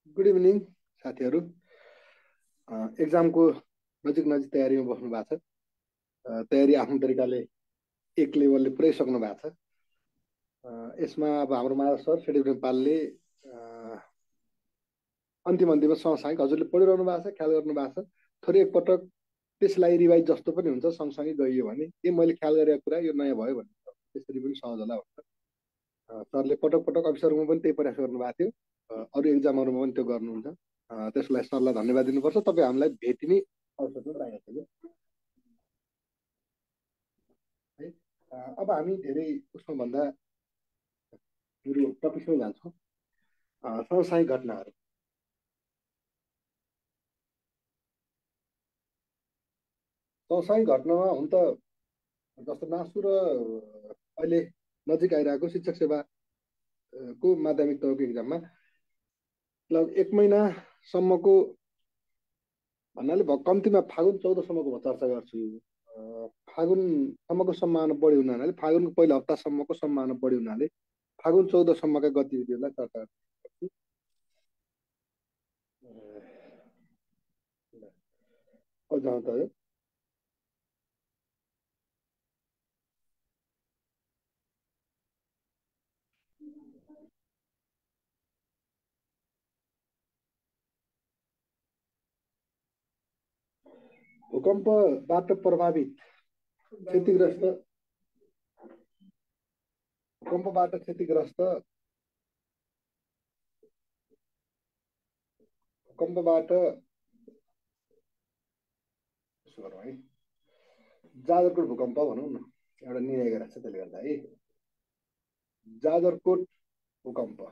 Good evening साथीहरू। एक्जामको नजिक नजिक तयारीमा बस्नु भएको छ। तयारी आफ्नो तरिकाले एक लेभलले पुरै सक्नु भएको छ। यसमा अब हाम्रो माधव सर फेरि नेपालले अन्तिम अन्तिममा सँगसँगै हजुरले पढिरहनु भएको छ, ख्याल गर्नु भएको छ। थोरै एकपटक त्यसलाई रिभाइज जस्तो पनि हुन्छ, सँगसँगै गइयो भने मैले ख्याल गरेको कुरा यो नयाँ भयो भन्ने त्यसरी पनि सहज होला हुन्छ। सरले पटक पटक अफिसरमा पनि त्यही प्रयास गर्नुभएको थियो, अरू एक्जामहरूमा पनि त्यो गर्नुहुन्छ। त्यसलाई सरलाई धन्यवाद दिनुपर्छ। तपाईँ हामीलाई भेटिने अवसर पनि पाइएको थियो है। अब हामी धेरै उसमा भन्दा मेरो टपिकमै जान्छौँ। सँगसँगै घटनाहरू। सँगसँगै घटनामा हुन त जस्तो नासु र अहिले नजिक आइरहेको शिक्षक सेवाको माध्यमिक तहको एक्जाममा लगभग 1 महिनासम्मको भन्नाले कम्तीमा फागुन 14सम्मको म चर्चा गर्छु। फागुनसम्मको सम्भावना बढी हुनाले, फागुनको पहिलो हप्तासम्मको सम्भावना बढी हुनाले फागुन 14सम्मका गतिविधिहरूलाई चर्चा गर्छु। भूकम्पबाट प्रभावित क्षतिग्रस्त भूकम्पबाट क्षतिग्रस्त भूकम्पबाट यसो गरौँ है, जाजरकोट भूकम्प भनौँ न, एउटा निर्णय गरेको छ त्यसले गर्दा है। जाजरकोट भूकम्प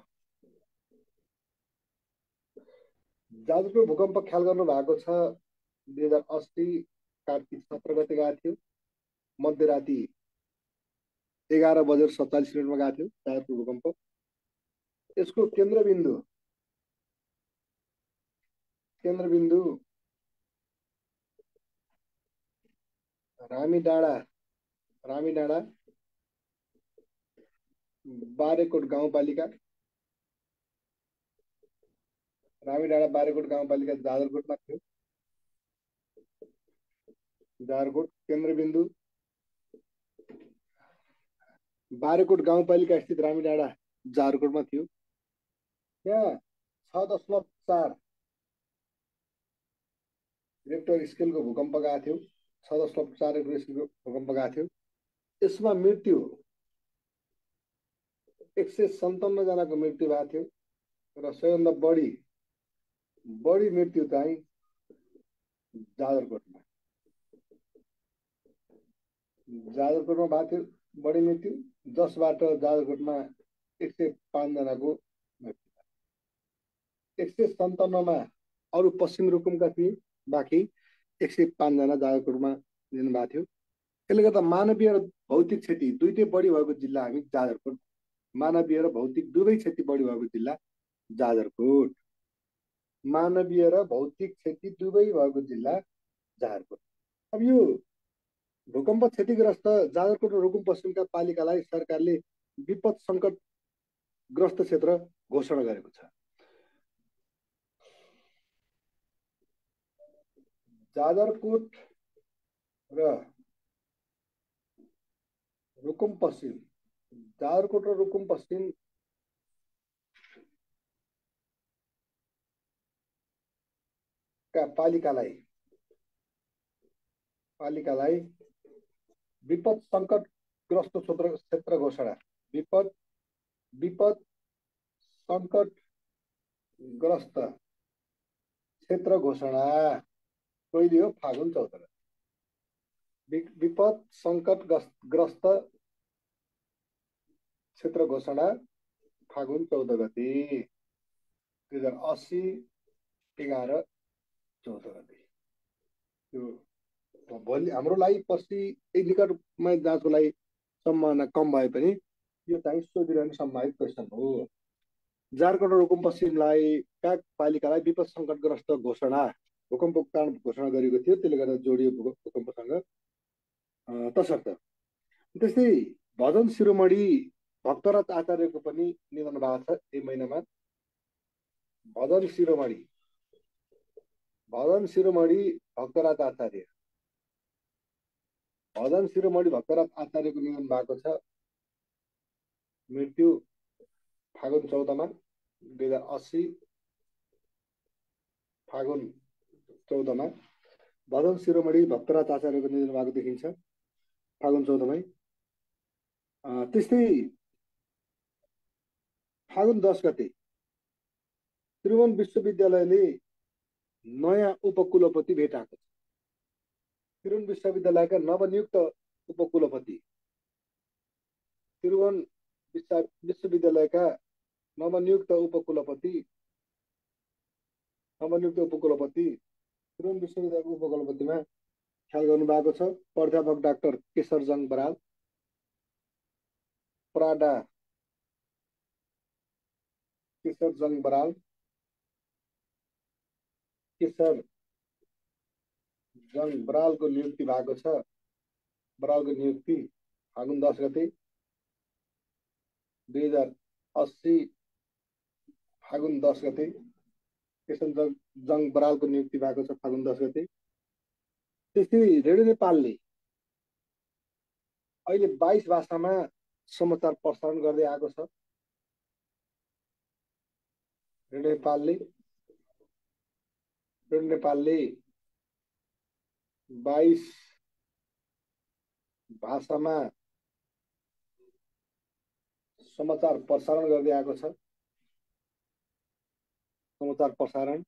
ख्याल गर्नु भएको छ। 2080 कार्तिक 17 गते गएको थियो। मध्यराति 11:47 गएको थियो जाजरकोट भूकम्प। यसको केन्द्रबिन्दु रामीडाँडा बारेकोट गाउँपालिका जाजरकोटमा थियो। जाजरकोट केन्द्रबिन्दु बारेकोट गाउँपालिका स्थित रामीडाँडा जाजरकोटमा थियो। त्यहाँ 6.4 रेक्टर स्केलको भूकम्प गएको थियो। 6.4 रेक्टर स्केलको भूकम्प गएको थियो। यसमा मृत्यु 157 जनाको मृत्यु भएको थियो र सबैभन्दा बढी मृत्यु चाहिँ जाजरकोटमा भएको थियो। बढी मृत्यु 10बाट जाजरकोटमा 105 जनाको मृत्यु। 157मा अरू पश्चिम रुकुमका थिए, बाँकी 105 जना जाजरकोटमा दिनुभएको थियो। त्यसले गर्दा मानवीय र भौतिक क्षति दुईटै बढी भएको जिल्ला हामी जाजरकोट। मानवीय र भौतिक दुवै क्षति बढी भएको जिल्ला जाजरकोट। मानवीय र भौतिक क्षति दुवै भएको जिल्ला जाजरकोट। अब यो भूकम्प क्षतिग्रस्त जाजरकोट र रुकुम पश्चिमका पालिकालाई सरकारले विपद सङ्कटग्रस्त क्षेत्र घोषणा गरेको छ। जाजरकोट र रुकुम पश्चिम का पालिकालाई विपद सङ्कटग्रस्त क्षेत्र घोषणा विपद सङ्कटग्रस्त क्षेत्र घोषणा कहिले हो? फागुन 14 गते। विपद सङ्कटग्रस्त क्षेत्र घोषणा फागुन 14 गते 2080 11/14 गते। त्यो भोलि हाम्रो लागि पछि निकटमै जाँचको लागि सम्भावना कम भए पनि यो चाहिँ सोधिरहने सम्भावित क्वेसन हो। जाजरकोट र रुकुम पश्चिमलाई पालिकालाई विपद सङ्कटग्रस्त घोषणा भूकम्पको कारण घोषणा गरेको थियो, त्यसले गर्दा जोडियो भूकम्पसँग। तसर्थ त्यस्तै भजन शिरोमणि भक्तराज आचार्यको पनि निधन भएको छ यही महिनामा। भजन शिरोमणि भजन शिरोमणि भक्तराज आचार्य भजन शिरोमणि भक्तराज आचार्यको निधन भएको छ। मृत्यु फागुन 14मा 2080 फागुन 14मा भजन शिरोमणि भक्तराज आचार्यको निधन भएको देखिन्छ फागुन 14मै। त्यस्तै फागुन 10 गते त्रिभुवन विश्वविद्यालयले नयाँ उपकुलपति भेटाएको छ। त्रिभुवन विश्वविद्यालयका नवनियुक्त उपकुलपति त्रिभुवन विश्वविद्यालयका नवनियुक्त उपकुलपति त्रिभुवन विश्वविद्यालयको उपकुलपतिमा ख्याल गर्नुभएको छ। प्राध्यापक डाक्टर केशरजङ बराल, प्राडा केशरजङ बराल, केशरजङ बरालको नियुक्ति भएको छ। बरालको नियुक्ति फागुन 10 गते 2080 फागुन 10 गते केशरजङ बरालको नियुक्ति भएको छ फागुन 10 गते। त्यस्तै रेडियो नेपालले अहिले 22 भाषामा समाचार प्रसारण गर्दै आएको छ। रेडियो नेपालले 22 भाषामा समाचार प्रसारण गर्दै आएको छ। समाचार प्रसारण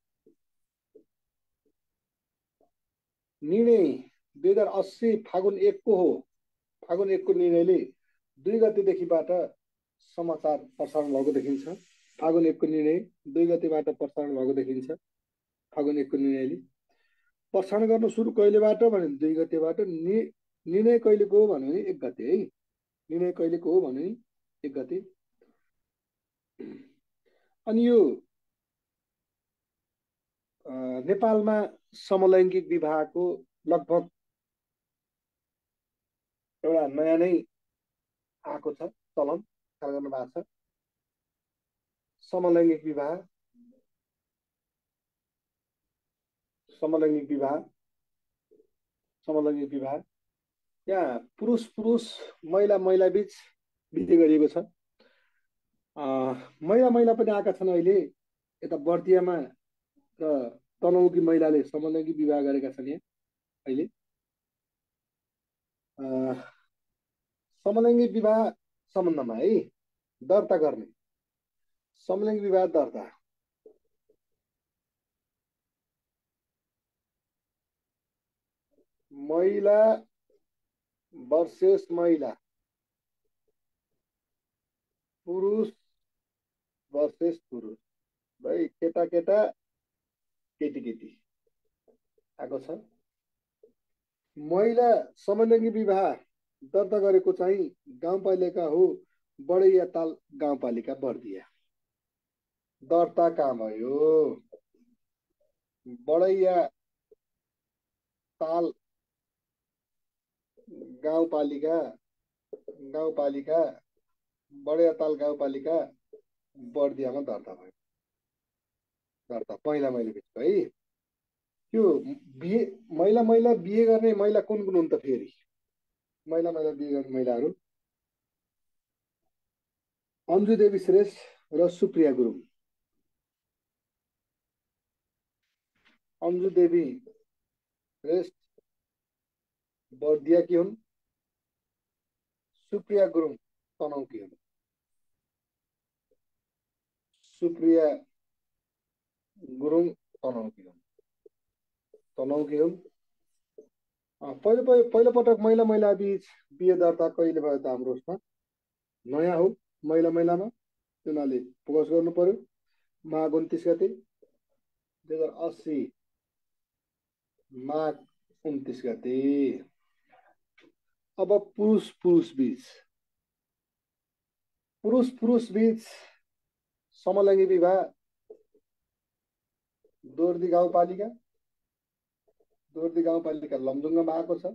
निर्णय 2080 फागुन 1 को हो। फागुन 1 को निर्णयले 2 गतेदेखिबाट समाचार प्रसारण भएको देखिन्छ। फागुन 1 को निर्णय 2 गतेबाट प्रसारण भएको देखिन्छ। फागुन 1 को निर्णयले प्रसारण गर्न सुरु कहिलेबाट भने 2 गतेबाट। निर्णय कहिलेको हो भने 1 गते है। निर्णय कहिलेको हो भने 1 गते। अनि यो नेपालमा समलैङ्गिक विवाहको लगभग एउटा नयाँ नै आएको छ चलन ख्याल गर्नु भएको छ। समलैङ्गिक विवाह यहाँ पुरुष महिला बीच बिते गरिएको छ। महिला पनि आएका छन् अहिले। यता बर्दियामा र तनहुकी महिलाले समलैङ्गिक विवाह गरेका छन्। यहाँ अहिले समलैङ्गिक विवाह सम्बन्धमा है दर्ता गर्ने समलैङ्गिक विवाह दर्ता महिला वर्सेस महिला, पुरुष वर्सेस पुरुष, भाइ केटा केटी आएको छ। महिला समलैङ्गिक विवाह दर्ता गरेको चाहिँ गाउँपालिका हो बडैयाताल गाउँपालिका बर्दिया। दर्ता कहाँ भयो? बडैयाताल गाउँपालिका बडैयाताल गाउँपालिका बर्दियामा दर्ता भयो। दर्ता महिला बिचको है। त्यो बिहे महिला बिहे गर्ने महिला कुन हुन् त फेरि? महिला बिहे गर्ने महिलाहरू अन्जु देवी श्रेष्ठ र सुप्रिया गुरुङ। अन्जु देवी श्रेष्ठ बर्दिया की हुन्, सुप्रिया गुरुङ तनहुकी हुन्। सुप्रिया गुरुङ तनहुकी हुन्। पहिलो पटक महिला बीच बिहे दर्ता कहिले भयो त हाम्रो उसमा? नयाँ हो महिलामा। उनीहरूले फोकस गर्नु पर्यो। माघ 29 गते 2080 माघ 29 गते। अब पुरुष बीच समलैङ्गिक विवाह दोर्दी गाउँपालिका लमजुङमा भएको छ।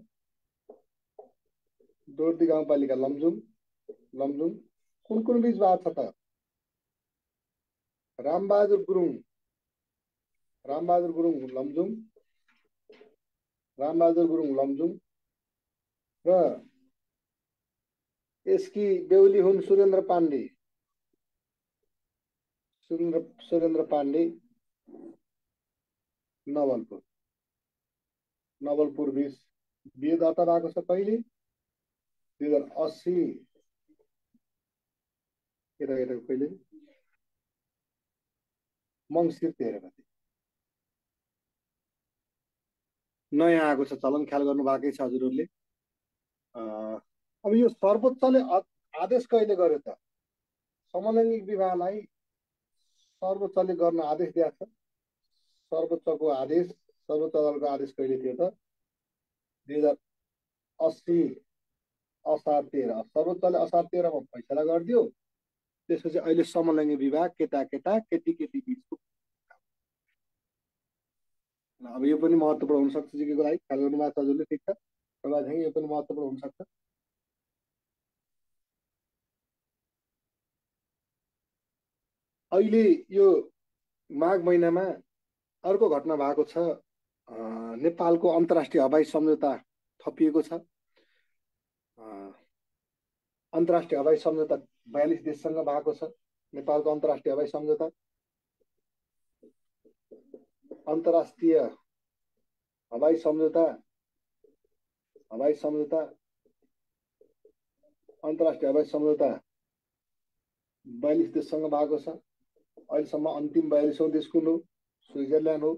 दोर्दी गाउँपालिका लमजुङ कुन बीच भएको छ त? रामबहादुर गुरुङ रामबहादुर गुरुङ लमजुङ, रामबहादुर गुरुङ लमजुङ र यसकी बेहुली हुन् सुरेन्द्र पाण्डे, सुरेन्द्र पाण्डे नवलपुर, नवलपुर बिहे दर्ता भएको छ कहिले? 2080 केटाकेटाको कहिले? मङ्सिर 13 गते। नयाँ आएको छ चलन, ख्याल गर्नु भएकै छ हजुरहरूले। अब यो सर्वोच्चले आदेश कहिले गर्यो त? समलैङ्गिक विवाहलाई सर्वोच्चले गर्न आदेश दिएको छ। सर्वोच्चको आदेश, सर्वोच्च अदालतको आदेश कहिले थियो त? 2080 असार 13। सर्वोच्चले असार 13 मा फैसला गरिदियो। त्यसपछि अहिले समलैङ्गिक विवाह केटा केटा केटी केटी बिचको। अब यो पनि महत्त्वपूर्ण हुनसक्छ जिकेको लागि, ख्याल गर्नु भएको छ हजुरले। ठिक छ, यो पनि महत्त्वपूर्ण हुनसक्छ। अहिले यो माघ महिनामा अर्को घटना भएको छ। नेपालको अन्तर्राष्ट्रिय हवाई सम्झौता थपिएको छ। अन्तर्राष्ट्रिय हवाई सम्झौता 42 देशसँग भएको छ। नेपालको अन्तर्राष्ट्रिय हवाई सम्झौता, अन्तर्राष्ट्रिय हवाई सम्झौता, अन्तर्राष्ट्रिय हवाई सम्झौता 42 देशसँग भएको छ। अहिलेसम्म अन्तिम 42औं देश कुन हो? स्विजरल्यान्ड हो।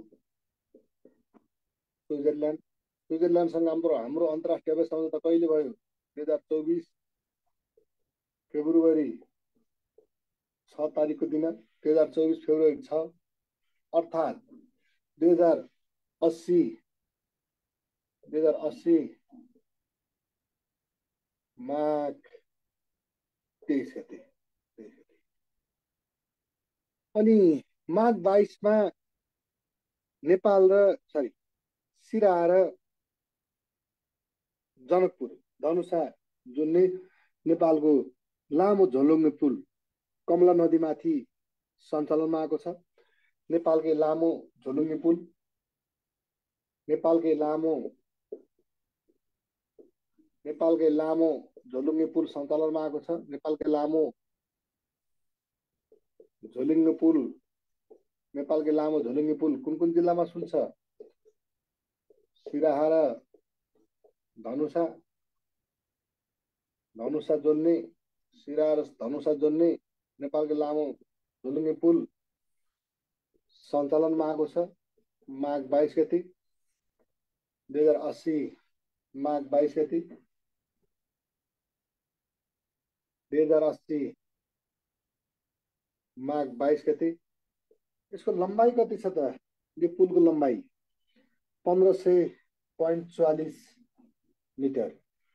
स्विजरल्यान्डसँग हाम्रो अन्तर्राष्ट्रिय हवाई सम्झौता कहिले भयो? 2024 फेब्रुअरी 6 तारिकको दिन, 2024 फेब्रुअरी 6, अर्थात् 2080 माघ 23 गते। अनि माघ 22 मा नेपाल र सिराहा र जनकपुर धनुषा जुन नेपालको लामो झोलुङ्गे पुल कमला नदीमाथि सञ्चालनमा आएको छ। नेपालकै लामो झोलुङ्गे पुल, नेपालकै लामो झोलुङ्गे पुल सञ्चालनमा आएको छ। नेपालकै लामो झोलुङ्गे पुल कुन कुन जिल्लामा सुन्छ? सिराहा र धनुषा जोड्ने, सिराहा र धनुषा जोड्ने नेपालकै लामो झोलुङ्गे पुल सञ्चालनमा आएको छ। माघ 22 गते 2080 माघ 22 गते 2080 माघ 22 गते। यसको लम्बाइ कति छ त? यो पुलको लम्बाइ 1500.44 मिटर,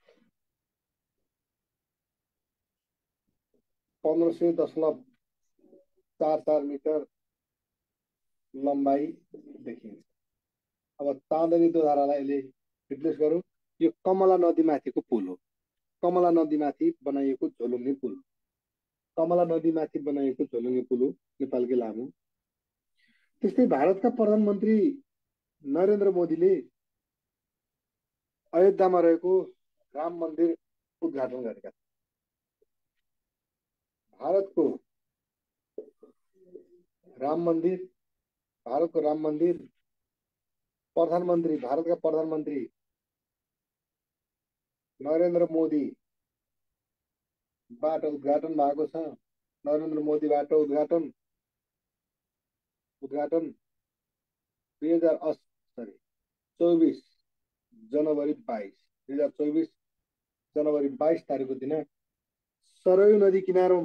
1500.44 मिटर लम्बाइ देखिन्छ। अब चाँदनी दोधारालाई यसले रिप्लेस गरौँ। यो कमला नदीमाथिको पुल हो। कमला नदीमाथि बनाइएको झोलुङ्गे पुल, कमला नदीमाथि बनाइएको झोलुङ्गे पुल हो, नेपालकै लामो। त्यस्तै भारतका प्रधानमन्त्री नरेन्द्र मोदीले अयोध्यामा रहेको राम मन्दिर उद्घाटन गरेका छन्। भारतको राम मन्दिर, भारतका प्रधानमन्त्री नरेन्द्र मोदीबाट उद्घाटन भएको छ। नरेन्द्र मोदीबाट उद्घाटन 2024 जनवरी 22 2024 जनवरी 22 तारिकको दिन सरयू नदी किनारमा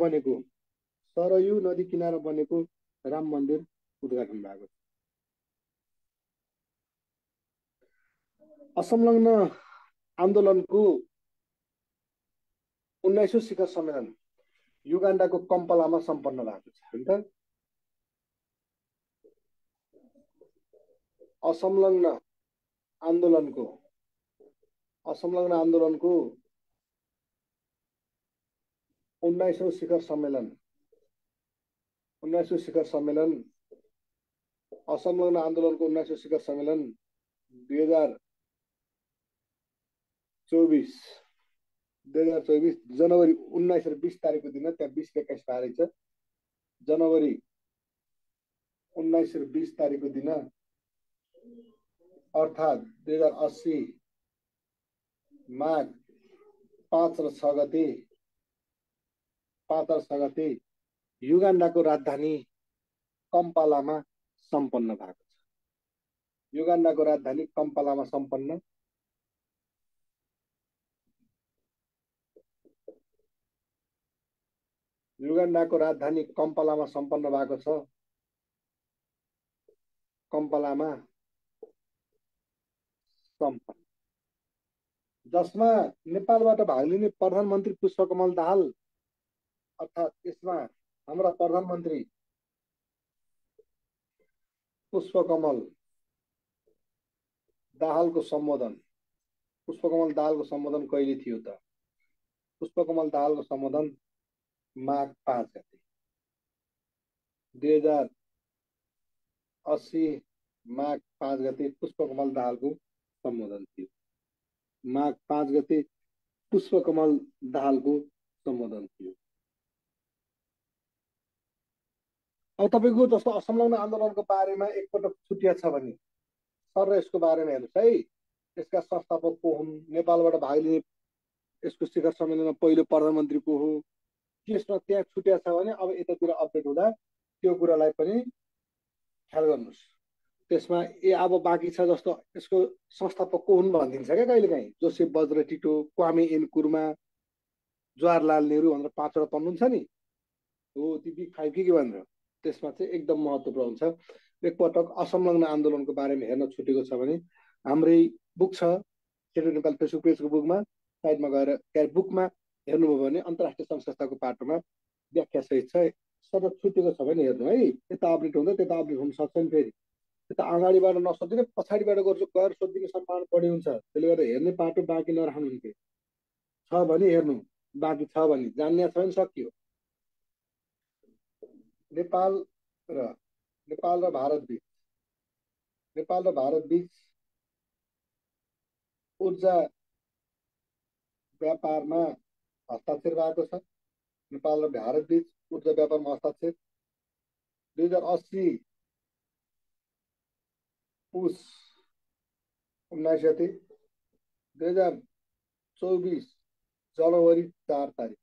बनेको राम मन्दिर उद्घाटन भएको छ। असंलग्न आन्दोलनको 19औं शिखर सम्मेलन युगान्डाको कम्पलामा सम्पन्न भएको छ। हैन त? असंलग्न आन्दोलनको 19औं शिखर सम्मेलन असंलग्न आन्दोलनको 19औं शिखर सम्मेलन 2024 जनवरी 19 र 20 तारिकको दिन त्यहाँ 20 र 21 तारिक छ। जनवरी 19 र 20 तारिकको दिन अर्थात् 2080 माघ 5 र 6 गते युगान्डाको राजधानी कम्पालामा सम्पन्न भएको छ। युगान्डाको राजधानी कम्पालामा सम्पन्न भएको छ। कम्पालामा सम्पन्न, जसमा नेपालबाट भाग लिने प्रधानमन्त्री पुष्पकमल दाहाल अर्थात् यसमा हाम्रा प्रधानमन्त्री पुष्पकमल दाहालको सम्बोधन कहिले थियो त? पुष्पकमल दाहालको सम्बोधन माघ 5 गते 2080 माघ 5 गते पुष्पकमल दाहालको सम्बोधन थियो। माघ 5 गते पुष्पकमल दाहालको सम्बोधन थियो। अब तपाईँको जस्तो असंलग्न आन्दोलनको बारेमा एकपटक छुट्या छ भने सर यसको बारेमा हेर्नुहोस् है। यसका संस्थापक को हुन्, नेपालबाट भाग लिने यसको शिखर सम्मेलनमा पहिलो प्रधानमन्त्री को हो, त्यसमा त्यहाँ छुट्या छ भने अब यतातिर अपडेट हुँदा त्यो कुरालाई पनि ख्याल गर्नुहोस्। त्यसमा अब बाँकी छ जस्तो यसको संस्थापक को हुन् भनिदिन्छ क्या कहिलेकाहीँ। जोसेफ बज्र Tito, Kwame Nkrumah, Jawaharlal Nehru भनेर 5 वटा पढ्नुहुन्छ नि, हो ती बिग 5 के भनेर। त्यसमा चाहिँ एकदम महत्त्वपूर्ण छ। एकपटक असंलग्न आन्दोलनको बारेमा हेर्न छुटेको छ भने हाम्रै बुक छ सेन्ट्रल नेपाल फेसबुक पेजको बुकमा, साइडमा गएर बुकमा हेर्नुभयो भने अन्तर्राष्ट्रिय सङ्घ संस्थाको पाटोमा व्याख्या सहित छ। सबै छुटेको छ भने हेर्नु है। यता अपडेट हुँदा त्यता अपडेट हुन सक्छ नि। फेरि त्यता अगाडिबाट नसोधिने पछाडिबाट गर्छु गएर सोधिने सम्भावना बढी हुन्छ। त्यसले गर्दा हेर्ने पाटो बाँकी नराख्नु नि। छ भने हेर्नु, बाँकी छ भने जान्ने छ भने सकियो। नेपाल र भारत बीच ऊर्जा व्यापारमा हस्ताक्षर भएको छ। नेपाल र भारत बीच ऊर्जा व्यापारमा हस्ताक्षर 2080 पुस 19 गते 2024 जनवरी 4 तारिक।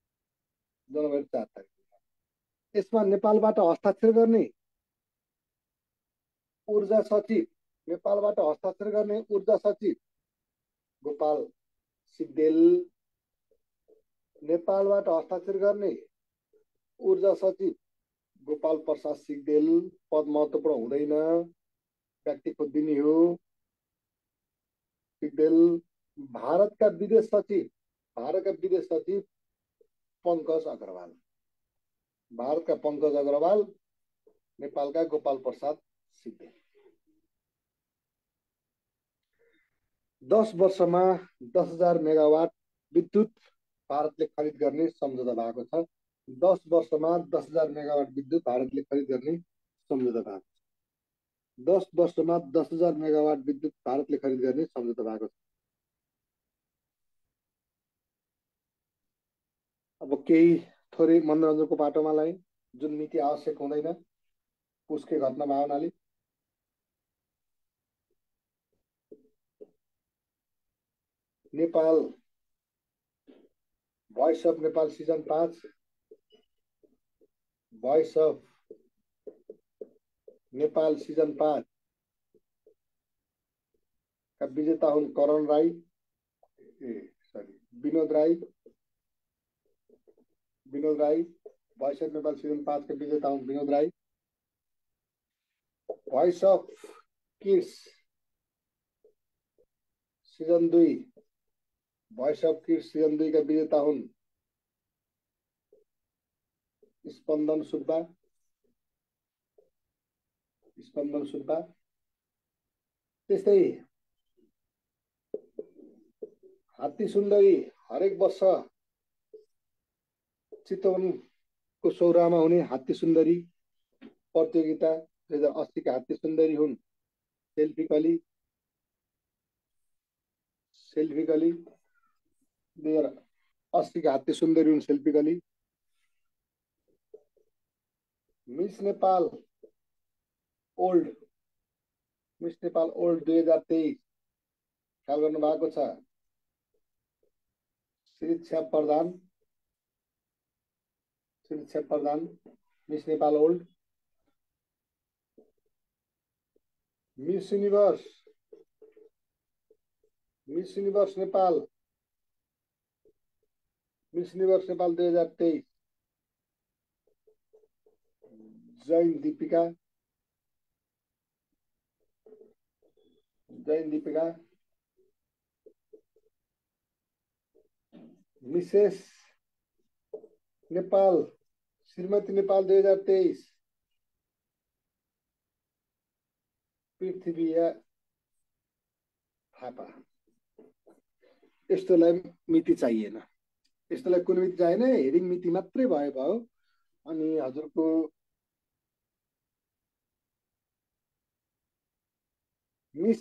यसमा नेपालबाट हस्ताक्षर गर्ने ऊर्जा सचिव गोपाल सिग्देल, नेपालबाट हस्ताक्षर गर्ने ऊर्जा सचिव गोपाल प्रसाद सिग्देल। पद महत्त्वपूर्ण हुँदैन, व्यक्ति खोजिदिने हो। सिग्देल भारतका विदेश सचिव पंकज अग्रवाल, नेपालका गोपाल प्रसाद सिग्देल। 10 वर्षमा 10,000 मेगावाट विद्युत भारतले खरिद गर्ने सम्झौता भएको छ। 10 वर्षमा 10,000 मेगावाट विद्युत भारतले खरिद गर्ने सम्झौता भएको छ। 10 वर्षमा 10,000 मेगावाट विद्युत भारतले खरिद गर्ने सम्झौता भएको छ। अब केही थोरै मनोरञ्जनको पाटोमा लाए, जुन मिति आवश्यक हुँदैन पुसकै घटनामा आउनाले। Nepal voice of Nepal season 5 voice of Nepal season 5 का विजेता हुन् Binod Rai. Voice of Nepal season 5 का विजेता हुन् Binod Rai. Voice of kids season 2 का विजेता हुन् स्पन्दन सुब्बा। त्यस्तै हात्ती सुन्दरी हरेक वर्ष चितवनको सौरामा हुने हात्ती सुन्दरी प्रतियोगिता 2080 का हात्ती सुन्दरी हुन् सेल्फी कली 2080 का हात्ती सुन्दरी हुन् सेल्फी कली। मिस नेपाल ओल्ड 2023 ख्याल गर्नु भएको छ। Shiksha Pradhan miss Nepal world. Miss universe Nepal 2023 Jane Dipika Mrs Nepal श्रीमती नेपाल 2023 पृथ्वी थापा। यस्तोलाई मिति चाहिएन, यस्तोलाई कुनै मिति चाहिएन, हेडिङ मिति मात्रै भयो। अनि हजुरको मिस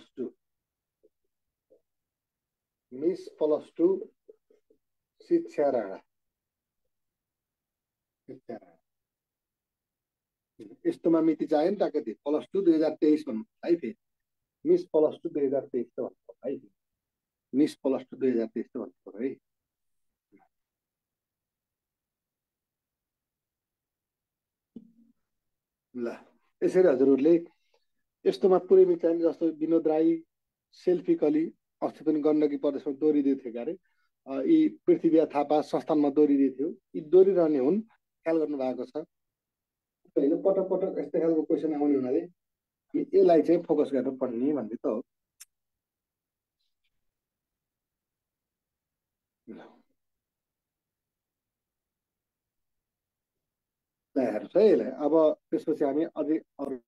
प्लस टू शिक्षा राणा यस्तोमा मिति चाहियो नि त। +2 2023 भन्नु है, फेरि मिस +2 2023 त भन्नु है, मिस +2 2023 त भन्नु है। ल यसरी हजुरहरूले यस्तोमा पुरै मिति चाहिने, जस्तो विनोद राई सेल्फी कली अस्ति पनि गण्डकी प्रदेशमा दोहोरिदिएको थियो क्यारे, यी पृथ्वी थापा संस्थानमा दोहोरिदिएको थियो, यी दोहोरिरहने हुन्, ख्याल गर्नु भएको छ होइन। पटक पटक यस्तै खालको क्वेसन आउने हुनाले यसलाई चाहिँ फोकस गरेर पढ्ने भन्ने त हो। हेर्नुहोस् है यसलाई। अब त्यसपछि हामी अझै अरू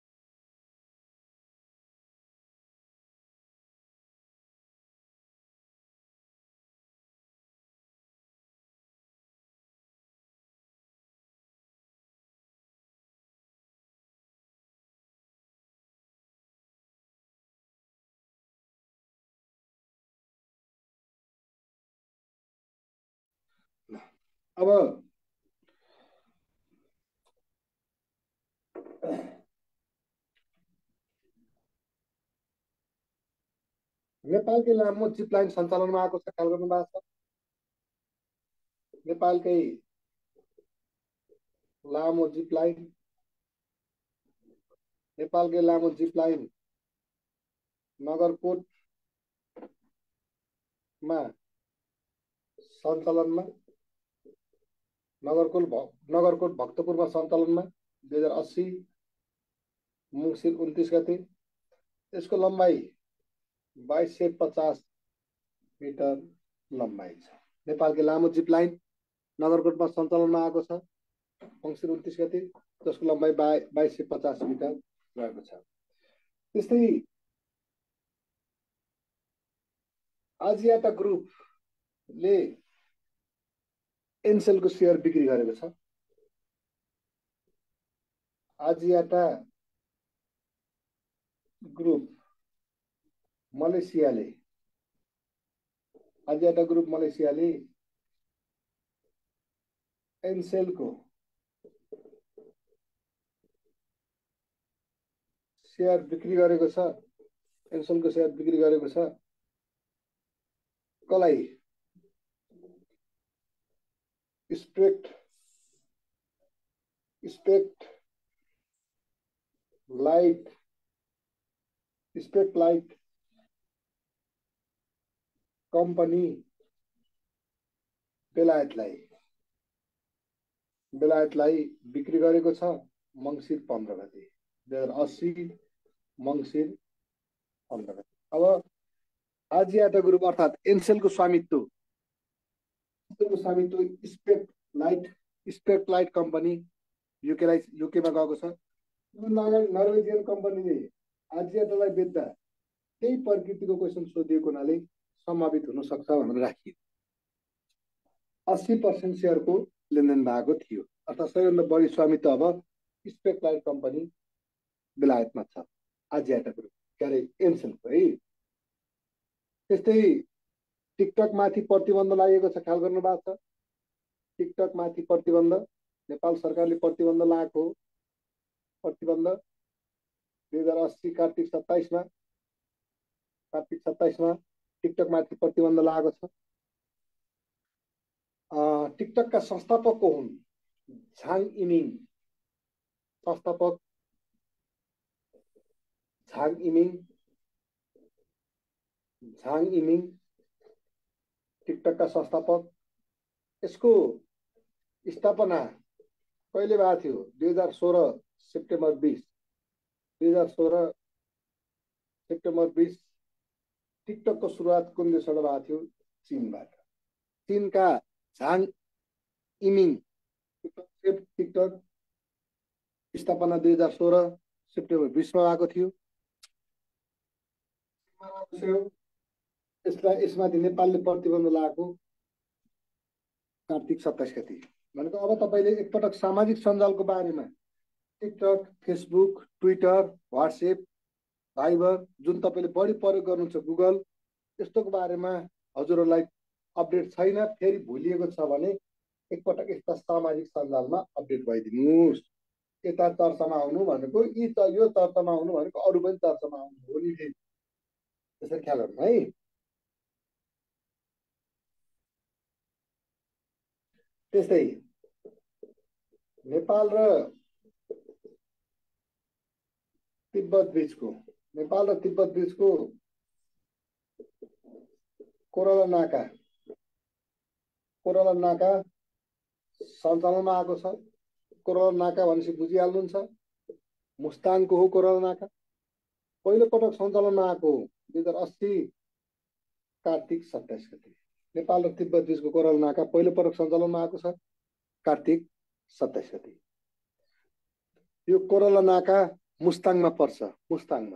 अब नेपालकै लामो जिप लाइन सञ्चालनमा आएको छ, ख्याल गर्नु भएको छ। नेपालकै लामो जिप लाइन नगरकोटमा सञ्चालनमा, नगरकोट भक्तपुरमा सञ्चालनमा 2080 मङ्सिर 29 गते। यसको लम्बाइ 2250 मिटर लम्बाइ छ। नेपालकै लामो जिप लाइन नगरकोटमा सञ्चालनमा आएको छ मङ्सिर 29 गते, जसको लम्बाइ 2250 मिटर रहेको छ। त्यस्तै आजियाटा ग्रुपले एनसेलको सेयर बिक्री गरेको छ। आजियाटा ग्रुप मलेसियाले एनसेलको सेयर बिक्री गरेको छ। कसलाई? स्पेक्ट लाइट कम्पनी बेलायतलाई बिक्री गरेको छ मङ्सिर 15 गते 2080 मङ्सिर 15 गते। अब आजियाटा ग्रुप अर्थात् एनसेलको स्वामित्व स्पेक्ट लाइट कम्पनी युकेमा गएको छ। नर्वेजियन कम्पनीले आजियाटालाई बेच्दा त्यही प्रकृतिको क्वेसन सोधिएको हुनाले सम्भावित हुन सक्छ भनेर राखियो। 80% सेयरको लेनदेन भएको थियो, अर्थात् सबैभन्दा बढी स्वामित्व अब स्पेक्ट लाइट कम्पनी बेलायतमा छ आजियाटा ग्रुप के अरे एमसेलको है। त्यस्तै टिकटक माथि प्रतिबन्ध लागेको छ, ख्याल गर्नु भएको छ। टिकटक माथि प्रतिबन्ध नेपाल सरकारले प्रतिबन्ध लगाएको हो। प्रतिबन्ध 2080 कार्तिक 27मा टिकटक माथि प्रतिबन्ध लागेको छ। टिकटकका संस्थापक को हुन्? झाङ इमिङ। संस्थापक झाङ इमिङ। झाङ इमिङ टिकटकका संस्थापक। यसको स्थापना कहिले भएको थियो? 2016 सेप्टेम्बर 20। 2016 सेप्टेम्बर 20 टिकटकको सुरुवात कुन देशबाट भएको थियो? चीनबाट। चीनका झाङ इमिङ टिकटक स्थापना 2016 सेप्टेम्बर 20मा भएको थियो। यसमाथि नेपालले प्रतिबन्ध लगाएको कार्तिक 27 गते। भनेको अब तपाईँले एकपटक सामाजिक सञ्जालको बारेमा TikTok, Facebook, Twitter, WhatsApp, Viber जुन तपाईँले बढी प्रयोग गर्नुहुन्छ, गुगल, यस्तोको बारेमा हजुरहरूलाई अपडेट छैन, फेरि भुलिएको छ भने एकपटक यस्ता सामाजिक सञ्जालमा अपडेट भइदिनुहोस्। यता चर्चामा आउनु भनेको यो चर्चामा आउनु भनेको अरू पनि चर्चामा आउनु हो नि फेरि। त्यसरी ख्याल गर्नु है। त्यस्तै नेपाल र तिब्बत बीचको कोराला नाका सञ्चालनमा आएको छ। कोराला नाका भनेपछि बुझिहाल्नुहुन्छ, मुस्ताङको हो कोराला नाका। पहिलो पटक सञ्चालनमा आएको 2080 कार्तिक 27 गते। नेपाल र तिब्बत बीचको कोराला नाका पहिलो पटक सञ्चालनमा आएको छ कार्तिक 27 गते। यो कोराला नाका मुस्ताङमा पर्छ, मुस्ताङमा।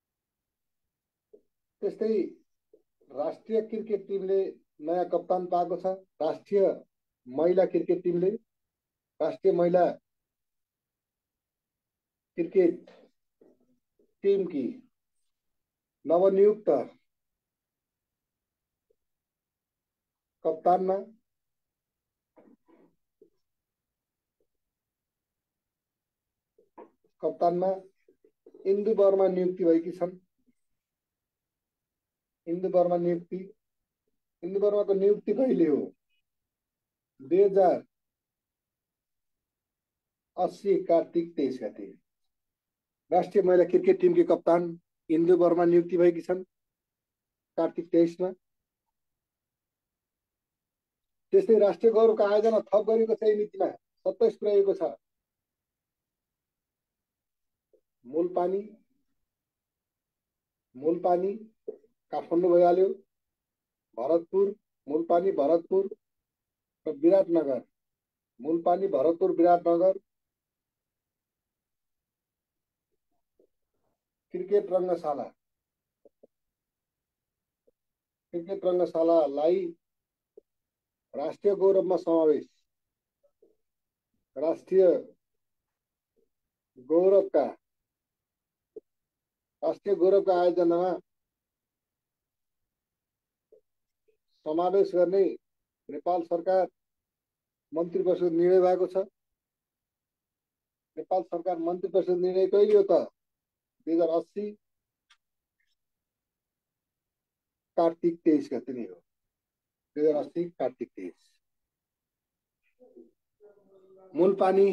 त्यस्तै राष्ट्रिय क्रिकेट टिमले नयाँ कप्तान पाएको छ। राष्ट्रिय महिला क्रिकेट टिमले राष्ट्रिय महिला क्रिकेट टीम की नवनियुक्त कप्तानमा इन्दु वर्मा नियुक्ति भएकी छन्। इन्दु वर्माको नियुक्ति कहिले हो? 2080 कार्तिक 23 गते। राष्ट्रिय महिला क्रिकेट टिम की कप्तान इन्दु वर्मा नियुक्ति भएकी छन् कार्तिक 23मा। त्यस्तै राष्ट्रिय गौरवको आयोजना थप गरेको छ। नीतिमा 27 पुर्याएको छ। मूलपानी काठमाडौँ भइहाल्यो। भरतपुर र विराटनगर। मूलपानी, भरतपुर, विराटनगर क्रिकेट रङ्गशालालाई राष्ट्रिय गौरवमा समावेश। राष्ट्रिय गौरवका आयोजनामा समावेश गर्ने नेपाल सरकार मन्त्री परिषद निर्णय भएको छ। नेपाल सरकार मन्त्री परिषद निर्णय कहिले हो त? 2080 कार्तिक 23 गते नै हो। 2080 कार्तिक 23। मूलपानी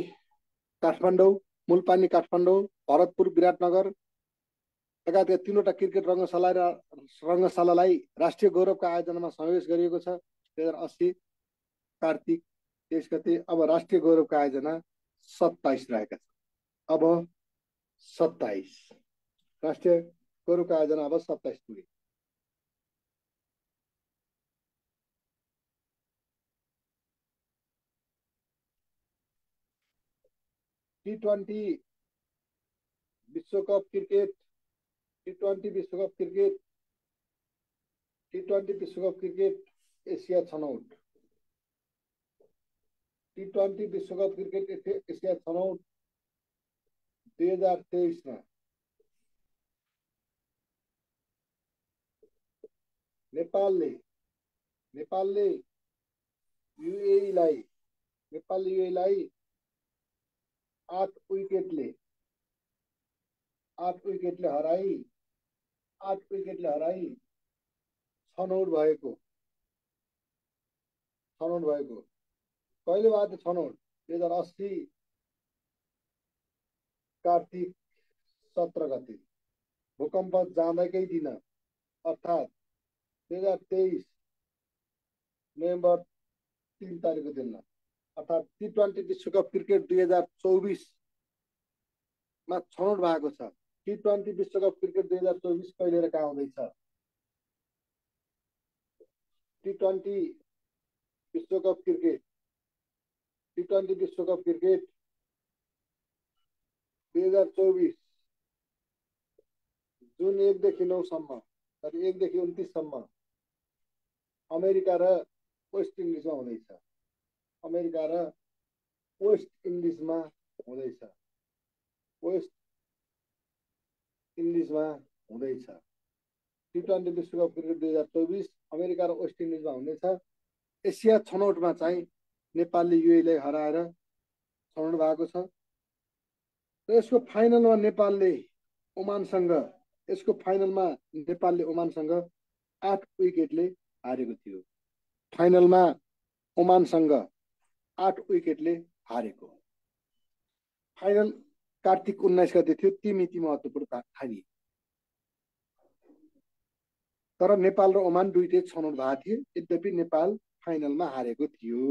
काठमाडौँ, भरतपुर, विराटनगर लगायतका 3वटा क्रिकेट रङ्गशालालाई राष्ट्रिय गौरवका आयोजनामा समावेश गरिएको छ 2080 कार्तिक 23 गते। अब राष्ट्रिय गौरवका आयोजना 27 रहेका छन्। अब 27 राष्ट्रिय गौरवका आयोजना अब 27 पुगे। T20 विश्वकप क्रिकेट एसिया छनौट। T20 विश्वकप क्रिकेट एसिया छनौट 2023 में नेपालले नेपालले युएईलाई नेपालले युएईलाई 8 विकेटले 8 विकेटले हराई 8 विकेटले हराई छनौट भएको कहिले भएको थियो छनौट? 2080 कार्तिक 17 गते भूकम्प जाँदैकै दिन अर्थात् 2023 नोभेम्बर 3 तारिकको दिन अर्थात् T20 विश्वकप क्रिकेट 2024 मा छनौट भएको छ। T20 विश्वकप क्रिकेट 2024 कहिले र कहाँ हुँदैछ? T20 विश्वकप क्रिकेट T20 विश्वकप क्रिकेट 2024 जुन 1 देखि 9 सम्म 1 देखि 29 सम्म अमेरिका र वेस्ट इन्डिजमा हुँदैछ। अमेरिका र वेस्ट इन्डिजमा हुँदैछ। वेस्ट इन्डिजमा हुँदैछ। T20 विश्वकप क्रिकेट 2024 अमेरिका र वेस्ट इन्डिजमा हुँदैछ। एसिया छनौटमा चाहिँ नेपालले युएईलाई हराएर छनौट भएको छ। र यसको फाइनलमा नेपालले ओमानसँग 8 विकेटले हारेको थियो। फाइनलमा ओमानसँग 8 विकेटले हारेको। फाइनल कार्तिक 19 गते थियो। ती मिति महत्त्वपूर्ण थानिए। तर नेपाल र ओमान दुईटै छनौट भएको थियो। यद्यपि नेपाल फाइनलमा हारेको थियो।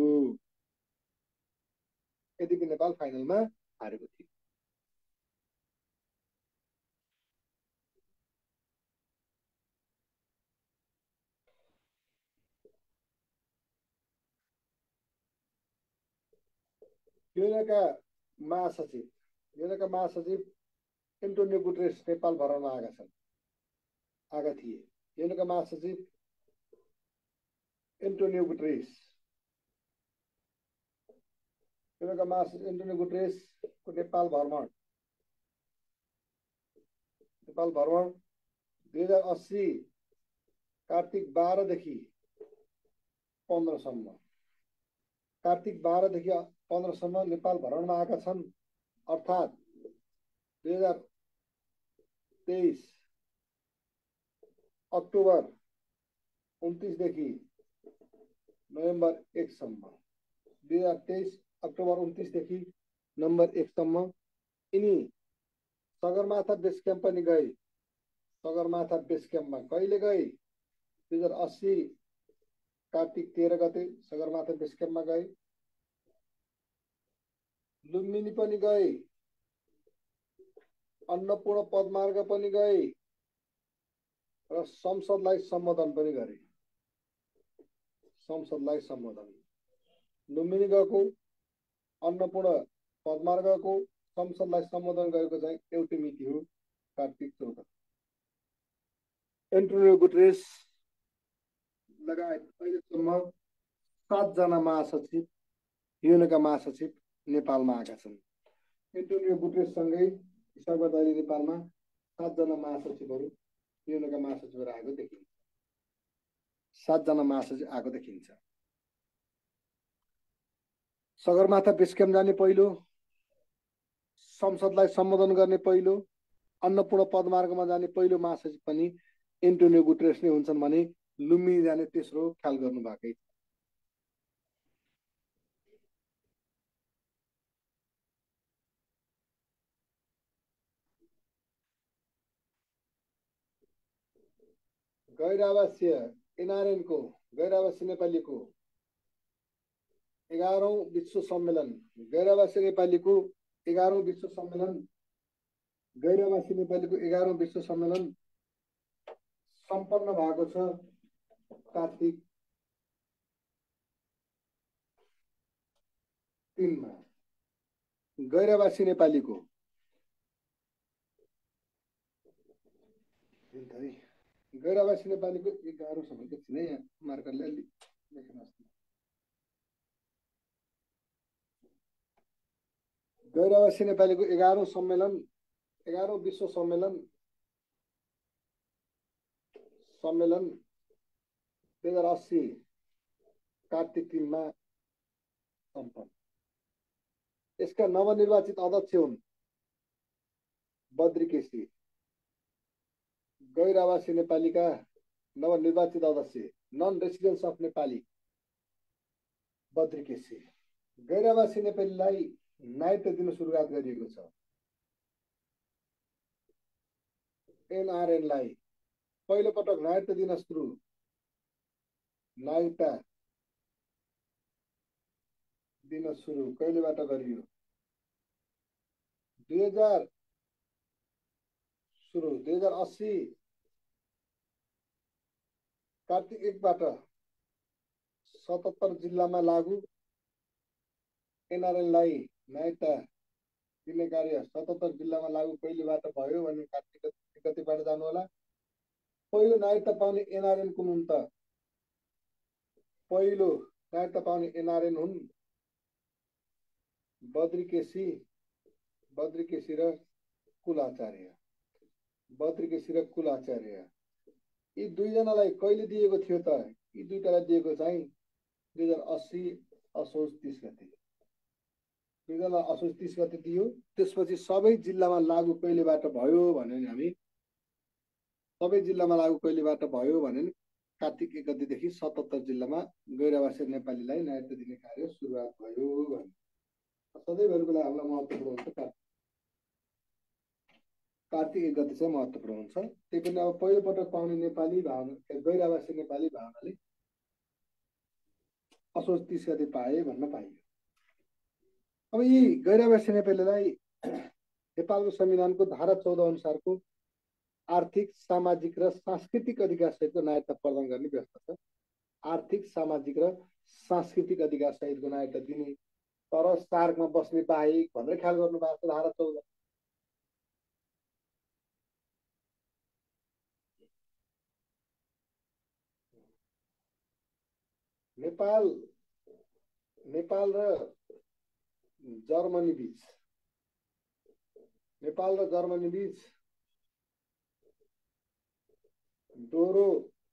युएनका महासचिव एन्टोनियो गुटेरेस नेपाल भ्रमणमा आएका थिए। युएनका महासचिव एन्टोनियो गुटेरेसको नेपाल भ्रमण 2080 कार्तिक 12 देखि 15 सम्म नेपाल भ्रमणमा आएका छन्। अर्थात् 2023 अक्टोबर 29 देखि नोभेम्बर 1 सम्म 2023 अक्टोबर 29 देखि नोभेम्बर 1 सम्म यिनी सगरमाथा बेस क्याम्प पनि गए। सगरमाथा बेस क्याम्पमा कहिले गए? 2080 कार्तिक 13 गते सगरमाथा बेस क्याम्पमा गए। लुम्बिनी पनि गए। अन्नपूर्ण पदमार्ग पनि गए र संसदलाई सम्बोधन पनि गरे। लुम्बिनी गएको, अन्नपूर्ण पदमार्गको, संसदलाई सम्बोधन गरेको चाहिँ एउटै मिति हो, कार्तिक 14। एन्टोनियो गुटेरेस लगायत अहिलेसम्म 7 जना महासचिव, युएनका महासचिव नेपालमा आएका छन्। एन्टोनियो गुटेरेससँगै हिसाबबाट अहिले नेपालमा 7 जना महासचिवहरू, युएनका महासचिवहरू आएको देखिन्छ। 7 जना महासचिव आएको देखिन्छ। सगरमाथा बेस क्याम्प जाने पहिलो, संसदलाई सम्बोधन गर्ने पहिलो, अन्नपूर्ण पदमार्गमा जाने पहिलो महासचिव पनि एन्टोनियो गुटेरेस नै हुन्छन् भने लुम्बिनी जाने तेस्रो ख्याल गर्नु भएकै छ। गैर आवासीय नेपालीको 11औं विश्व सम्मेलन, गैर-आवासीय नेपालीको 11औं विश्व सम्मेलन सम्पन्न भएको छ कार्तिक 3 मा। गैर-आवासीय नेपालीको गैर-आवासीय नेपालीको 11औं सम्मेलन एकछिन है, यहाँ मार्करले अलि लेख्नुहोस्। गैर-आवासीय नेपालीको 11औं विश्व सम्मेलन 2080 कार्तिक 3 सम्पन्न। यसका नवनिर्वाचित अध्यक्ष हुन् बद्री केसी। गैर आवासीय नेपालीका नवनिर्वाचित अध्यक्ष non residence of Nepali Badri KC. गैर आवासीय नेपालीलाई नागरिकता दिन सुरुवात गरिएको छ। एनआरएनलाई पहिलो पटक नागरिकता दिन सुरु कहिलेबाट गरियो? 2080 कार्तिक 1बाट 77 जिल्लामा लागू। एनआरएनलाई नागरिकता दिने कार्य 77 जिल्लामा लागू कहिलेबाट भयो भने कार्तिक 1 गतेबाट जानु होला। पहिलो नागरिकता पाउने एनआरएन कुन हुन् त? पहिलो नागरिकता पाउने एनआरएन हुन् बद्री केसी र कुल आचार्य। यी दुईजनालाई कहिले दिएको थियो त? यी दुईटालाई दिएको चाहिँ 2080 असोज 30 गते। दुईजना असोज 30 गते दियो। त्यसपछि सबै जिल्लामा लागू कहिलेबाट भयो भने हामी सबै जिल्लामा लागू कहिलेबाट भयो भने कार्तिक 1 गतेदेखि 77 जिल्लामा गैर आवासीय नेपालीलाई नागरिकता दिने कार्य सुरुवात भयो भने सधैँभरिको लागि हामीलाई महत्त्वपूर्ण हुन्छ। कार्तिक 1 गते चाहिँ महत्त्वपूर्ण हुन्छ। त्यही पनि अब पहिलो पटक पाउने नेपाली गैर आवासीय नेपाली भावनाले असोज 30 गते पाए भन्न पाइयो। अब यी गैर आवासीय नेपालीलाई नेपालको संविधानको धारा 14 अनुसारको आर्थिक, सामाजिक र सांस्कृतिक अधिकार सहितको नागरिकता प्रदान गर्ने व्यवस्था छ। आर्थिक, सामाजिक र सांस्कृतिक अधिकार सहितको नागरिकता दिने, तर सार्कमा बस्ने बाहेक भनेर ख्याल गर्नु भएको छ धारा 14। नेपाल र जर्मनी बीच दोहोरो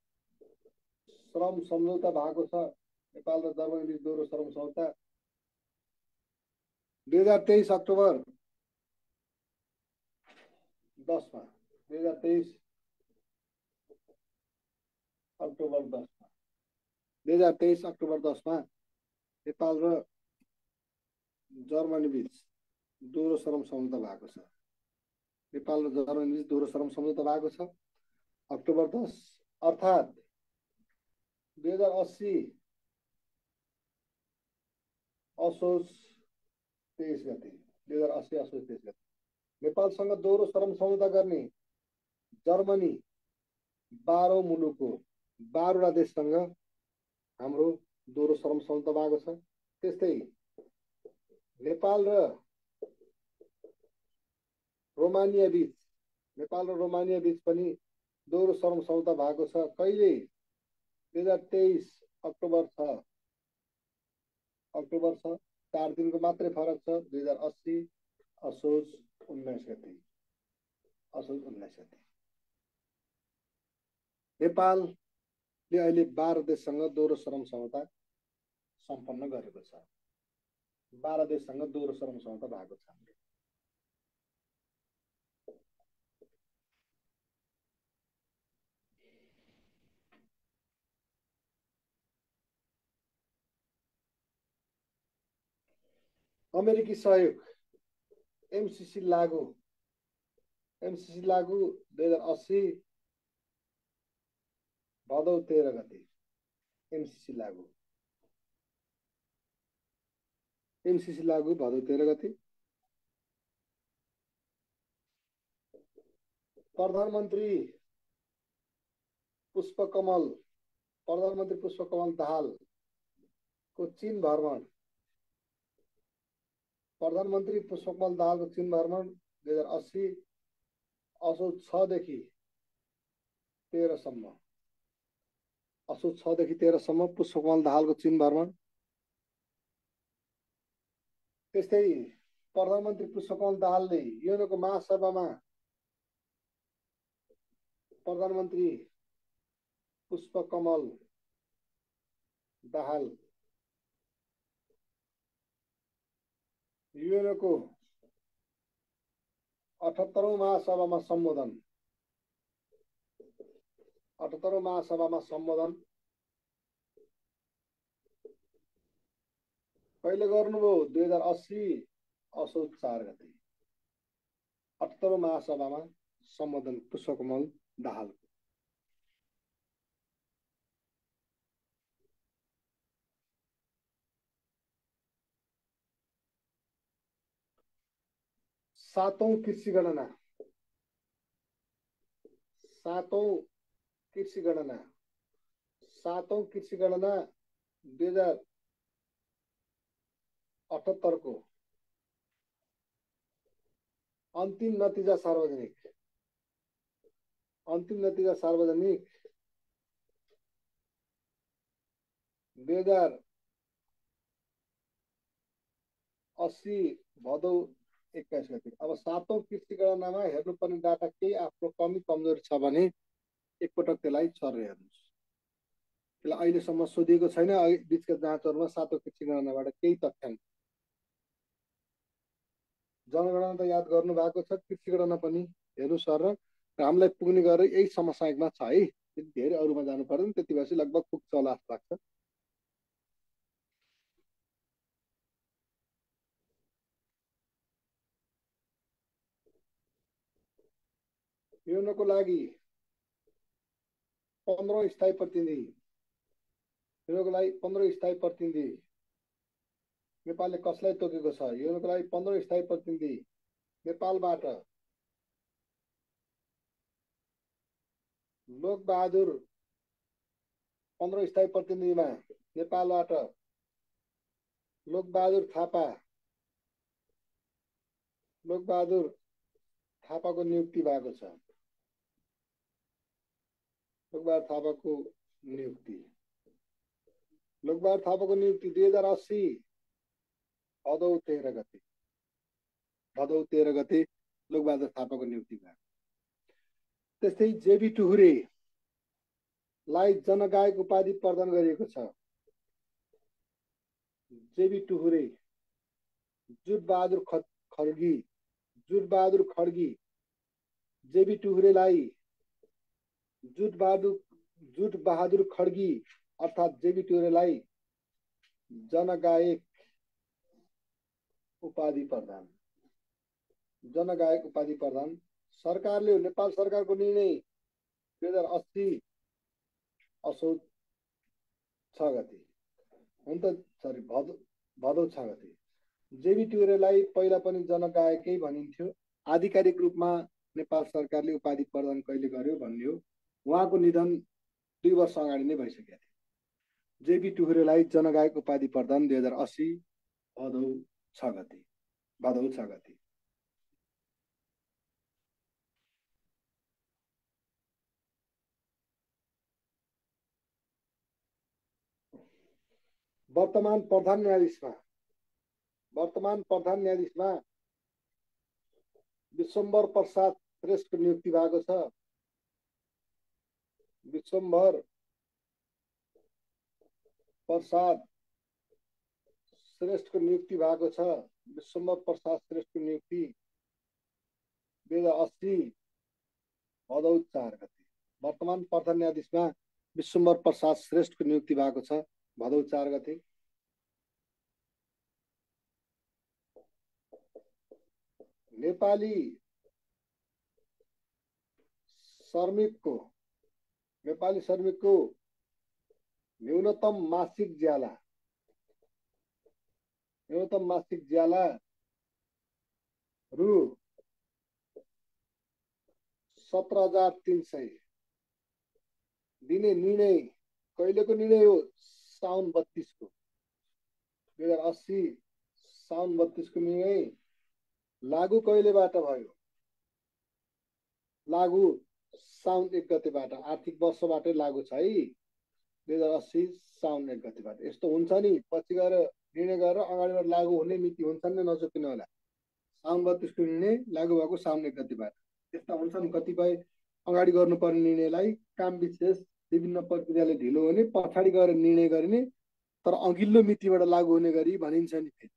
श्रम सम्झौता भएको छ। नेपाल र जर्मनी बीच दोहोरो श्रम सम्झौता 2023 अक्टोबर 10 मा 2023 अक्टोबर 10 मा नेपाल र जर्मनी बीच दोहोरो श्रम सम्झौता भएको छ। नेपाल र जर्मनी बीच दोहोरो श्रम सम्झौता भएको छ अक्टोबर 10 अर्थात् 2080 असोज 23 गते। 2080 असोज 23 गते नेपालसँग दोहोरो श्रम सम्झौता गर्ने जर्मनी 12 मुलुकको 12वटा देशसँग हाम्रो दोहोरो श्रम सम्झौता भएको छ। त्यस्तै नेपाल र रोमानिया बीच पनि दोहोरो श्रम सम्झौता भएको छ। कहिले? 2023 अक्टोबर 6 4 दिनको मात्रै फरक छ। 2080 असोज 19 गते। नेपालले अहिले 12 देशसँग दोहोरो श्रम सम्झौता सम्पन्न गरेको छ। 12 देशसँग दोहोरो श्रम सम्झौता भएको छ। अमेरिकी सहयोग एमसीसी लागू 2080 भदौ 13 गते। एमसीसी लागू भदौ 13 गते। प्रधानमन्त्री पुष्पकमल दाहालको चीन भ्रमण। प्रधानमन्त्री पुष्पकमल दाहालको चीन भ्रमण 2080 असोज 6 देखि 13 सम्म पुष्पकमल दाहालको चीन भ्रमण। त्यस्तै प्रधानमन्त्री पुष्पकमल दाहालले युएनको महासभामा प्रधानमन्त्री पुष्पकमल दाहाल युएनको 78औं महासभामा सम्बोधन 78औं महासभामा सम्बोधन कहिले गर्नुभयो 2080 असोज 4 गते 78औं महासभामा सम्बोधन पुष्पकमल दाहाल 7औं कृषि गणना 7औं कृषि गणना 7औं कृषि गणना 2078 को अन्तिम नतिजा सार्वजनिक 2080 भदौ 21 गते। अब 7औं कृषि गणनामा हेर्नुपर्ने डाटा केही आफ्नो कमी कमजोरी छ भने एकपटक त्यसलाई छरेर हेर्नुहोस्। त्यसलाई अहिलेसम्म सोधिएको छैन। बिचका जाँचहरूमा 7औं कृषि गणनाबाट केही तथ्याङ्क जनगणना त याद गर्नु भएको छ, कृषि गणना पनि हेर्नु सर र हामीलाई पुग्ने गरेर यही समसामयिकमा छ है। त्यति धेरै अरूमा जानु पर्दैन। त्यति भएपछि लगभग पुग्छ होला जस्तो लाग्छ। युएनको लागि 15 स्थायी प्रतिनिधि युएनको लागि 15 स्थायी प्रतिनिधि नेपालले कसलाई तोकेको छ? युएनको लागि 15 स्थायी प्रतिनिधि नेपालबाट लोकबहादुर 15 स्थायी प्रतिनिधिमा नेपालबाट लोकबहादुर थापाको नियुक्ति भएको छ। लोकबहादुर थापाको नियुक्ति 2080 भदौ 13 गते लोकबहादुर थापाको नियुक्ति भयो। त्यस्तै जेबी टुहुरेलाई जनगायक उपाधि प्रदान गरिएको छ। जेबी टुहुरे जुटबहादुर खड्गी जेबी टुहुरेलाई जुटबहादुर खड्गी अर्थात् जेबी टुहुरेलाई जनगायक उपाधि प्रदान सरकारले नेपाल सरकारको निर्णय 2080 असोज 6 गते हुन्छ, सरी भदौ 6 गते। जेबी टुहुरेलाई पहिला पनि जनगायकै भनिन्थ्यो। आधिकारिक रूपमा नेपाल सरकारले उपाधि प्रदान कहिले गर्यो भन्ने हो। उहाँको निधन 2 वर्ष अगाडि नै भइसकेको थियो। जेबी टुहुरेलाई जनगायक उपाधि प्रदान 2080 भदौ 6 गते। वर्तमान प्रधान न्यायाधीशमा विश्वम्भर प्रसाद श्रेष्ठको नियुक्ति भएको छ। विश्वम्भर प्रसाद श्रेष्ठको नियुक्ति 2080 भदौ 4 गते। वर्तमान प्रधान न्यायाधीशमा विश्वम्भर प्रसाद श्रेष्ठको नियुक्ति भएको छ भदौ 4 गते। नेपाली श्रमिकको न्यूनतम मासिक ज्याला रु 17,300 दिने निर्णय कहिलेको निर्णय हो? साउन 32 को 2080 साउन 32 को निर्णय लागू कहिलेबाट भयो? लागू साउन 1 गतेबाट। आर्थिक वर्षबाटै लागू छ है। 2080 साउन 1 गतेबाट। यस्तो हुन्छ नि, पछि गएर निर्णय गरेर अगाडिबाट लागू हुने नीति हुन्छन् नि, नचुकिनु होला। साउन 32 को निर्णय लागू भएको साउन 1 गतेबाट। त्यस्ता हुन्छन् कतिपय अगाडि गर्नुपर्ने निर्णयलाई काम विशेष विभिन्न प्रक्रियाले ढिलो हुने, पछाडि गएर निर्णय गरिने, तर अघिल्लो मितिबाट लागू हुने गरी भनिन्छ नि फेरि।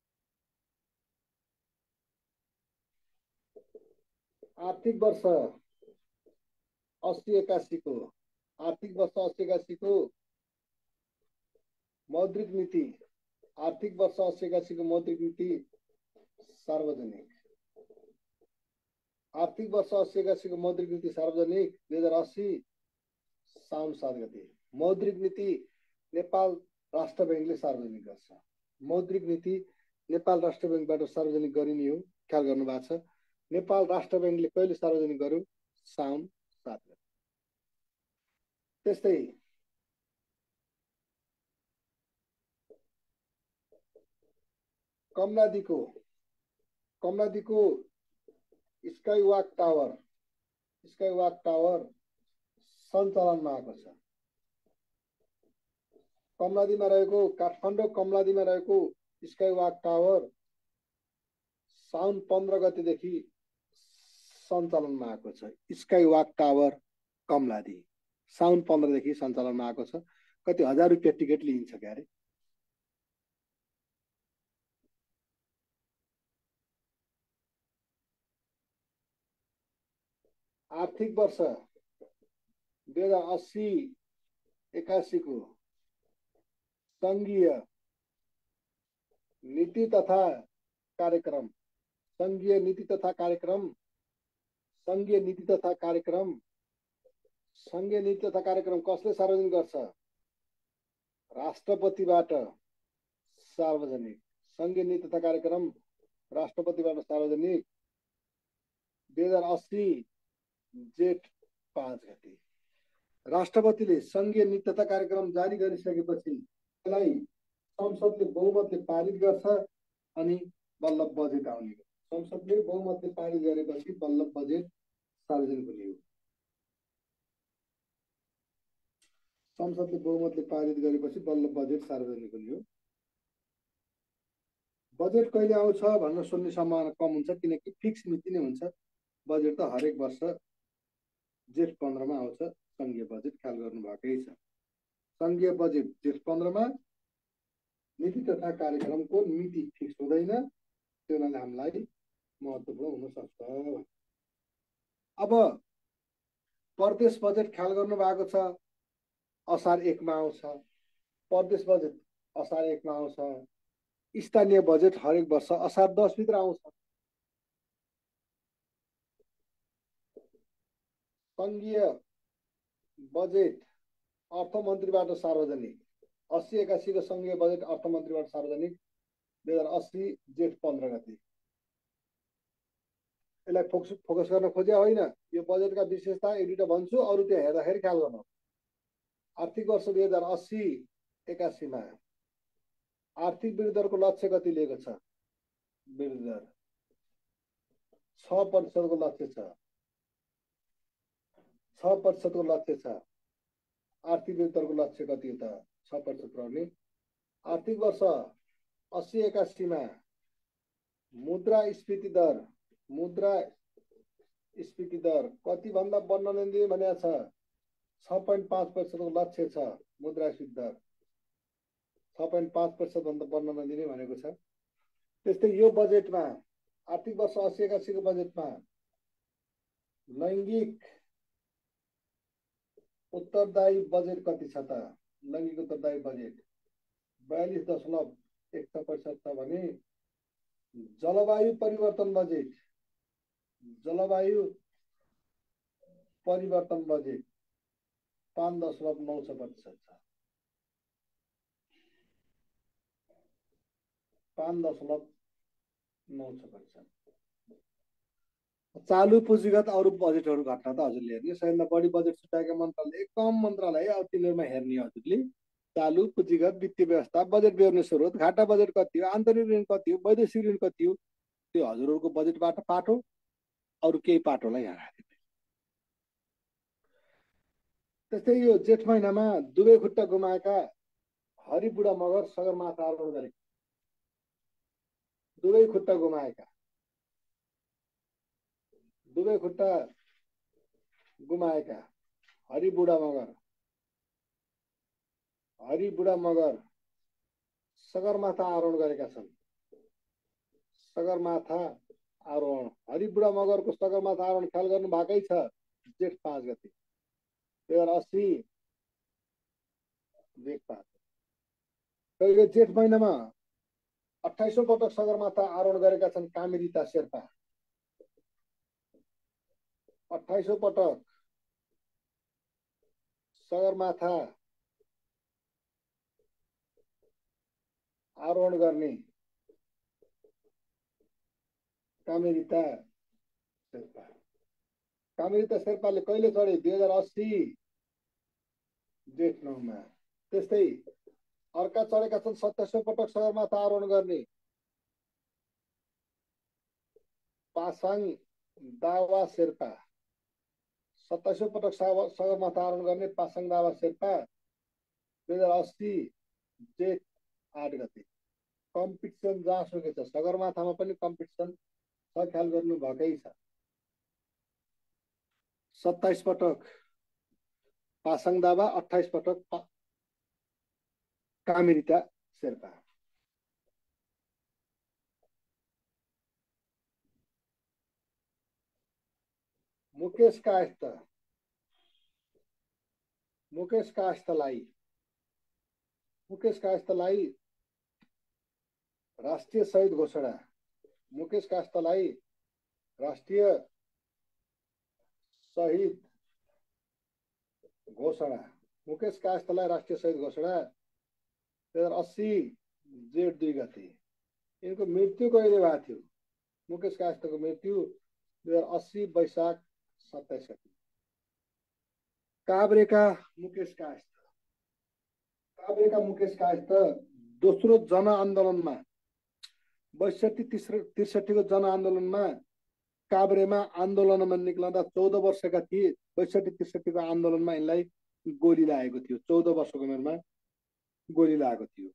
आर्थिक वर्ष 80-81 को आर्थिक वर्ष 80-81 को मौद्रिक नीति, आर्थिक वर्ष 80-81 को मौद्रिक नीति सार्वजनिक, आर्थिक वर्ष 80-81 को मौद्रिक नीति सार्वजनिक 2080 साउन 7 गते। मौद्रिक नीति नेपाल राष्ट्र बैंकले सार्वजनिक गर्छ। मौद्रिक नीति नेपाल राष्ट्र बैंकबाट सार्वजनिक गरिने हो, ख्याल गर्नु भएको छ। नेपाल राष्ट्र बैंकले कहिले सार्वजनिक गर्यो? साउन 7 गते। त्यस्तै कमलादीको स्काईवॉक टावर सञ्चालनमा आएको छ। कमलादीमा रहेको काठमाडौँ कमलादीमा रहेको स्काईवॉक टावर साउन 15 गतेदेखि सञ्चालनमा आएको छ। स्काईवॉक टावर कमलादी साउन 15 देखि सञ्चालनमा आएको छ। कति हजार रुपियाँ टिकट लिइन्छ क्यारे। आर्थिक वर्ष 2080-81 को संघीय नीति तथा कार्यक्रम कसले सार्वजनिक गर्छ? राष्ट्रपतिबाट सार्वजनिक। संघीय नीति तथा कार्यक्रम राष्ट्रपतिबाट सार्वजनिक 2080 जेठ 5 गते। राष्ट्रपतिले संघीय नीति तथा कार्यक्रम जारी गरिसकेपछि त्यसलाई संसदले बहुमतले पारित गर्छ अनि बल्ल बजेट आउने। संसदले बहुमतले पारित गरेपछि बल्ल बजेट सार्वजनिक हुने हो। संसदले बहुमतले पारित गरेपछि बल्ल बजेट सार्वजनिक हुने हो। बजेट कहिले आउँछ भन्न सुन्ने सम्भावना कम हुन्छ, किनकि फिक्स मिति नै हुन्छ। बजेट त हरेक वर्ष जेठ 15 मा आउँछ। संघीय बजेट ख्याल गर्नु भएकै छ। संघीय बजेट जेठ 15 मा, नीति तथा कार्यक्रमको मिति फिक्स हुँदैन। त्यो हुनाले हामीलाई महत्त्वपूर्ण हुन सक्छ। अब प्रदेश बजेट ख्याल गर्नु भएको छ। असार 1 मा आउँछ। प्रदेश बजेट असार 1 मा आउँछ। स्थानीय बजेट हरेक वर्ष असार 10 भित्र आउँछ। संघीय बजेट अर्थमन्त्रीबाट सार्वजनिक। 80-81 को संघीय बजेट अर्थमन्त्रीबाट सार्वजनिक 2080 जेठ 15 गते। यसलाई फोकस गर्न खोज्या होइन। यो बजेटका विशेषता एक दुईटा भन्छु, अरू त्यो हेर्दाखेरि ख्याल गर्नु। आर्थिक वर्ष 2080-81 मा आर्थिक वृद्धि दरको लक्ष्य कति लिएको छ? वृद्धि दर 6% को लक्ष्य छ। 6% को लक्ष्य छ। आर्थिक वृद्धि दरको लक्ष्य कति हो त? 6% रहने। आर्थिक वर्ष 80-81 मा मुद्रास्फीति दर कति भन्दा बढ्न नदिने भनेको छ? 6.5% को लक्ष्य छ। मुद्रास्फीति दर 6.5% भन्दा बढ्न नदिने भनेको छ। त्यस्तै यो बजेटमा आर्थिक वर्ष 80-81 को बजेटमा लैङ्गिक उत्तरदायी बजेट कति छ त? लैङ्गिक उत्तरदायी बजेट 42.1% छ भने जलवायु परिवर्तन बजेट 5.9% छ। 5.9%। चालू पुँजीगत अरू बजेटहरू घट्न त हजुरले हेर्ने। सबैभन्दा बढी बजेट छुट्याएका मन्त्रालय कम मन्त्रालय अब तिनीहरूमा हेर्ने हजुरले। चालू पुँजीगत वित्तीय व्यवस्था, बजेट बेहोर्ने स्रोत, घाटा बजेट कति हो, आन्तरिक ऋण कति हो, वैदेशिक ऋण कति हो, त्यो हजुरहरूको बजेटबाट पाठो। अरू केही पाठोलाई यहाँ राख्दिनु। त्यस्तै यो जेठ महिनामा दुवै खुट्टा गुमाएका हरिबुढा मगर सगरमाथा आरोहण गरे। दुवै खुट्टा गुमाएका हरिबुढा मगर सगरमाथा आरोहण गरेका छन्। सगरमाथा आरोहण हरिबुढा मगरको सगरमाथा आरोहण ख्याल गर्नु भएकै छ। जेठ 5 गते 2080 जेठ 5 कहिले जेठ महिनामा 28औं पटक सगरमाथा आरोहण गरेका छन् कामिरिता शेर्पा। 28औं पटक सगरमाथा आरोहण गर्ने कामिरिता शेर्पा। कामिरिता शेर्पाले कहिले चढे? 2080 जेठ 9 मा। त्यस्तै अर्का चढेका छन् 27औं पटक सगरमाथा आरोहण गर्ने पासाङ दावा शेर्पा। 27औं पटक सगरमाथा आरोहण गर्ने पासाङ दावा शेर्पा 2080 जेठ 8 गते। कम्पिटिसन जहाँसुकै छ, सगरमाथामा पनि कम्पिटिसन छ, ख्याल गर्नु भएकै छ। 27 पटक पासाङ दावा, 28 पटक कामिरिता शेर्पा। मुकेश कायस्थलाई राष्ट्रिय शहीद घोषणा। मुकेश कायस्थलाई राष्ट्रिय शहीद घोषणा। मुकेश कायस्थलाई राष्ट्रिय शहीद घोषणा 2080 जेठ 2 गते। यिनको मृत्यु कहिले भएको थियो? मुकेश कायस्थको मृत्यु 2080 वैशाख 27 गते। काभ्रेका मुकेश कायस्थ दोस्रो जनआन्दोलनमा 62-63 को जनआन्दोलनमा काभ्रेमा आन्दोलनमा निक्लँदा 14 वर्षका थिए। 62-63 को आन्दोलनमा यिनलाई गोली लागेको थियो। 14 वर्षको उमेरमा गोली लागेको थियो।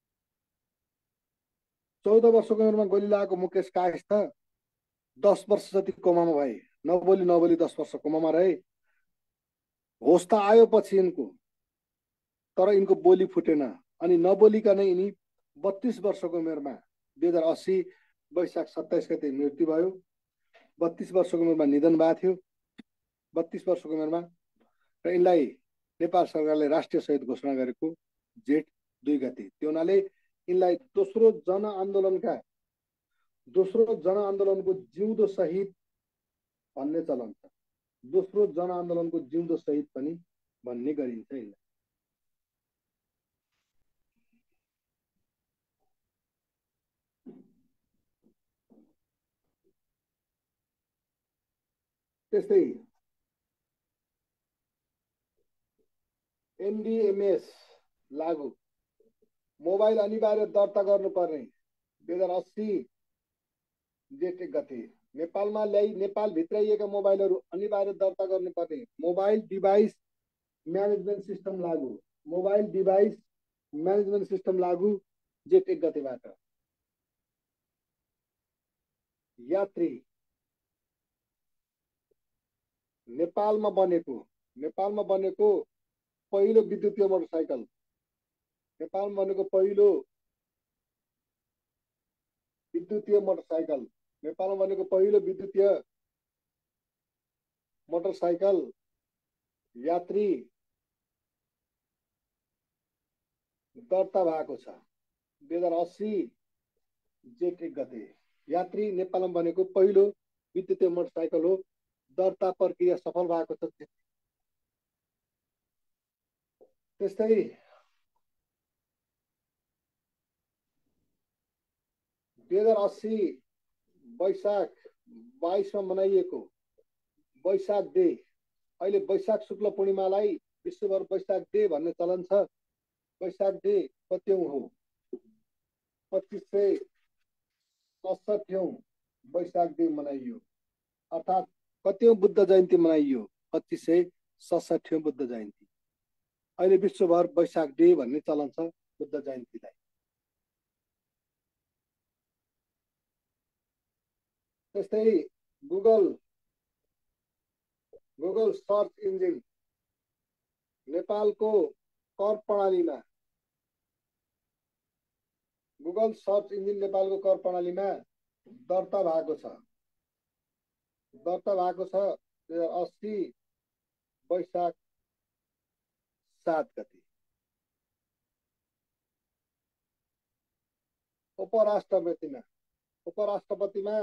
14 वर्षको उमेरमा गोली लागेको मुकेश कायस्थ 10 वर्ष जति कोमामा भए। नबोली 10 वर्ष कोमामा रहे। होस त आयो पछि यिनको, तर यिनको बोली फुटेन। अनि नबोलिकन यिनी 32 वर्षको उमेरमा 2080 वैशाख 27 गते मृत्यु भयो। 32 वर्षको उमेरमा निधन भएको थियो। 32 वर्षको उमेरमा र यिनलाई नेपाल सरकारले राष्ट्रिय शहीद घोषणा गरेको जेठ 2 गते। त्यो हुनाले यिनलाई दोस्रो जनआन्दोलनको जिउँदो शहीद भन्ने चलन छ। दोस्रो जनआन्दोलनको जिउँदो शहीद पनि भन्ने गरिन्छ यिनलाई। त्यस्तै एनडीएमएस लागू, मोबाइल अनिवार्य दर्ता गर्नुपर्ने 2080 जेठ 1 गते। नेपालमा नेपाल भित्राइएका मोबाइलहरू अनिवार्य दर्ता गर्नुपर्ने मोबाइल डिभाइस म्यानेजमेन्ट सिस्टम लागू। मोबाइल डिभाइस म्यानेजमेन्ट सिस्टम लागू जेठ 1 गतेबाट। यात्री नेपालमा बनेको पहिलो विद्युतीय मोटरसाइकल। नेपालमा बनेको पहिलो विद्युतीय मोटरसाइकल। नेपालमा बनेको पहिलो विद्युतीय मोटरसाइकल यात्री दर्ता भएको छ 2080 जेठ 1 गते। यात्री नेपालमा बनेको पहिलो विद्युतीय मोटरसाइकल हो। दर्ता प्रक्रिया सफल भएको छ। त्यस्तै वैशाख 22 मा मनाइएको वैशाख डे, अहिले वैशाख शुक्ल पूर्णिमालाई विश्वभर वैशाख डे भन्ने चलन छ। वैशाख डे कतिौं हो? 2567औं वैशाख डे मनाइयो। अर्थात् कतिौं बुद्ध जयन्ती मनाइयो? 2567औं बुद्ध जयन्ती। अहिले विश्वभर वैशाख डे भन्ने चलन छ बुद्ध जयन्तीलाई। त्यस्तै गुगल सर्च इन्जिन नेपालको कर प्रणालीमा गुगल सर्च इन्जिन नेपालको कर प्रणालीमा दर्ता भएको छ 2080 वैशाख 7 गते। उपराष्ट्रपतिमा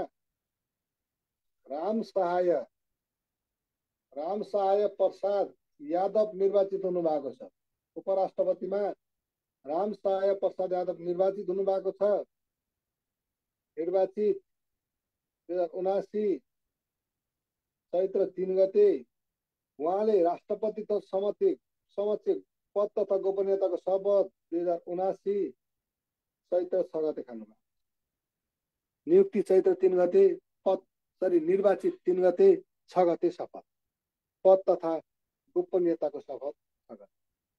राम सहाय प्रसाद यादव निर्वाचित हुनुभएको छ। उपराष्ट्रपतिमा राम सहाय प्रसाद यादव निर्वाचित हुनुभएको छ। निर्वाचित 2079 चैत्र 3 गते। उहाँले राष्ट्रपतिको समक्ष पद तथा गोपनीयताको शपथ 2079 चैत्र 6 गते खानुभयो। नियुक्ति चैत्र 3 गते, निर्वाचित 3 गते, 6 गते शपथ, पद तथा गोपनीयताको शपथ 6 गते।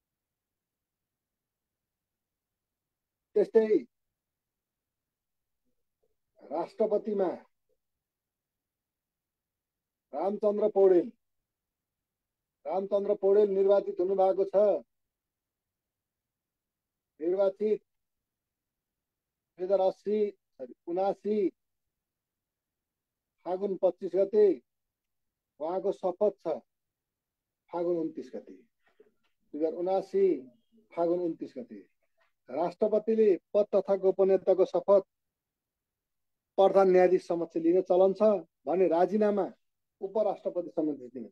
त्यस्तै राष्ट्रपतिमा रामचन्द्र पौडेल निर्वाचित हुनुभएको छ। निर्वाचित 2079 फागुन 25 गते। उहाँको शपथ छ फागुन 29 गते। 2079 फागुन 29 गते। राष्ट्रपतिले पद तथा गोपनीयताको शपथ प्रधान न्यायाधीश समक्ष लिने चलन छ भने राजीनामा उपराष्ट्रपति समक्ष दिन्छ।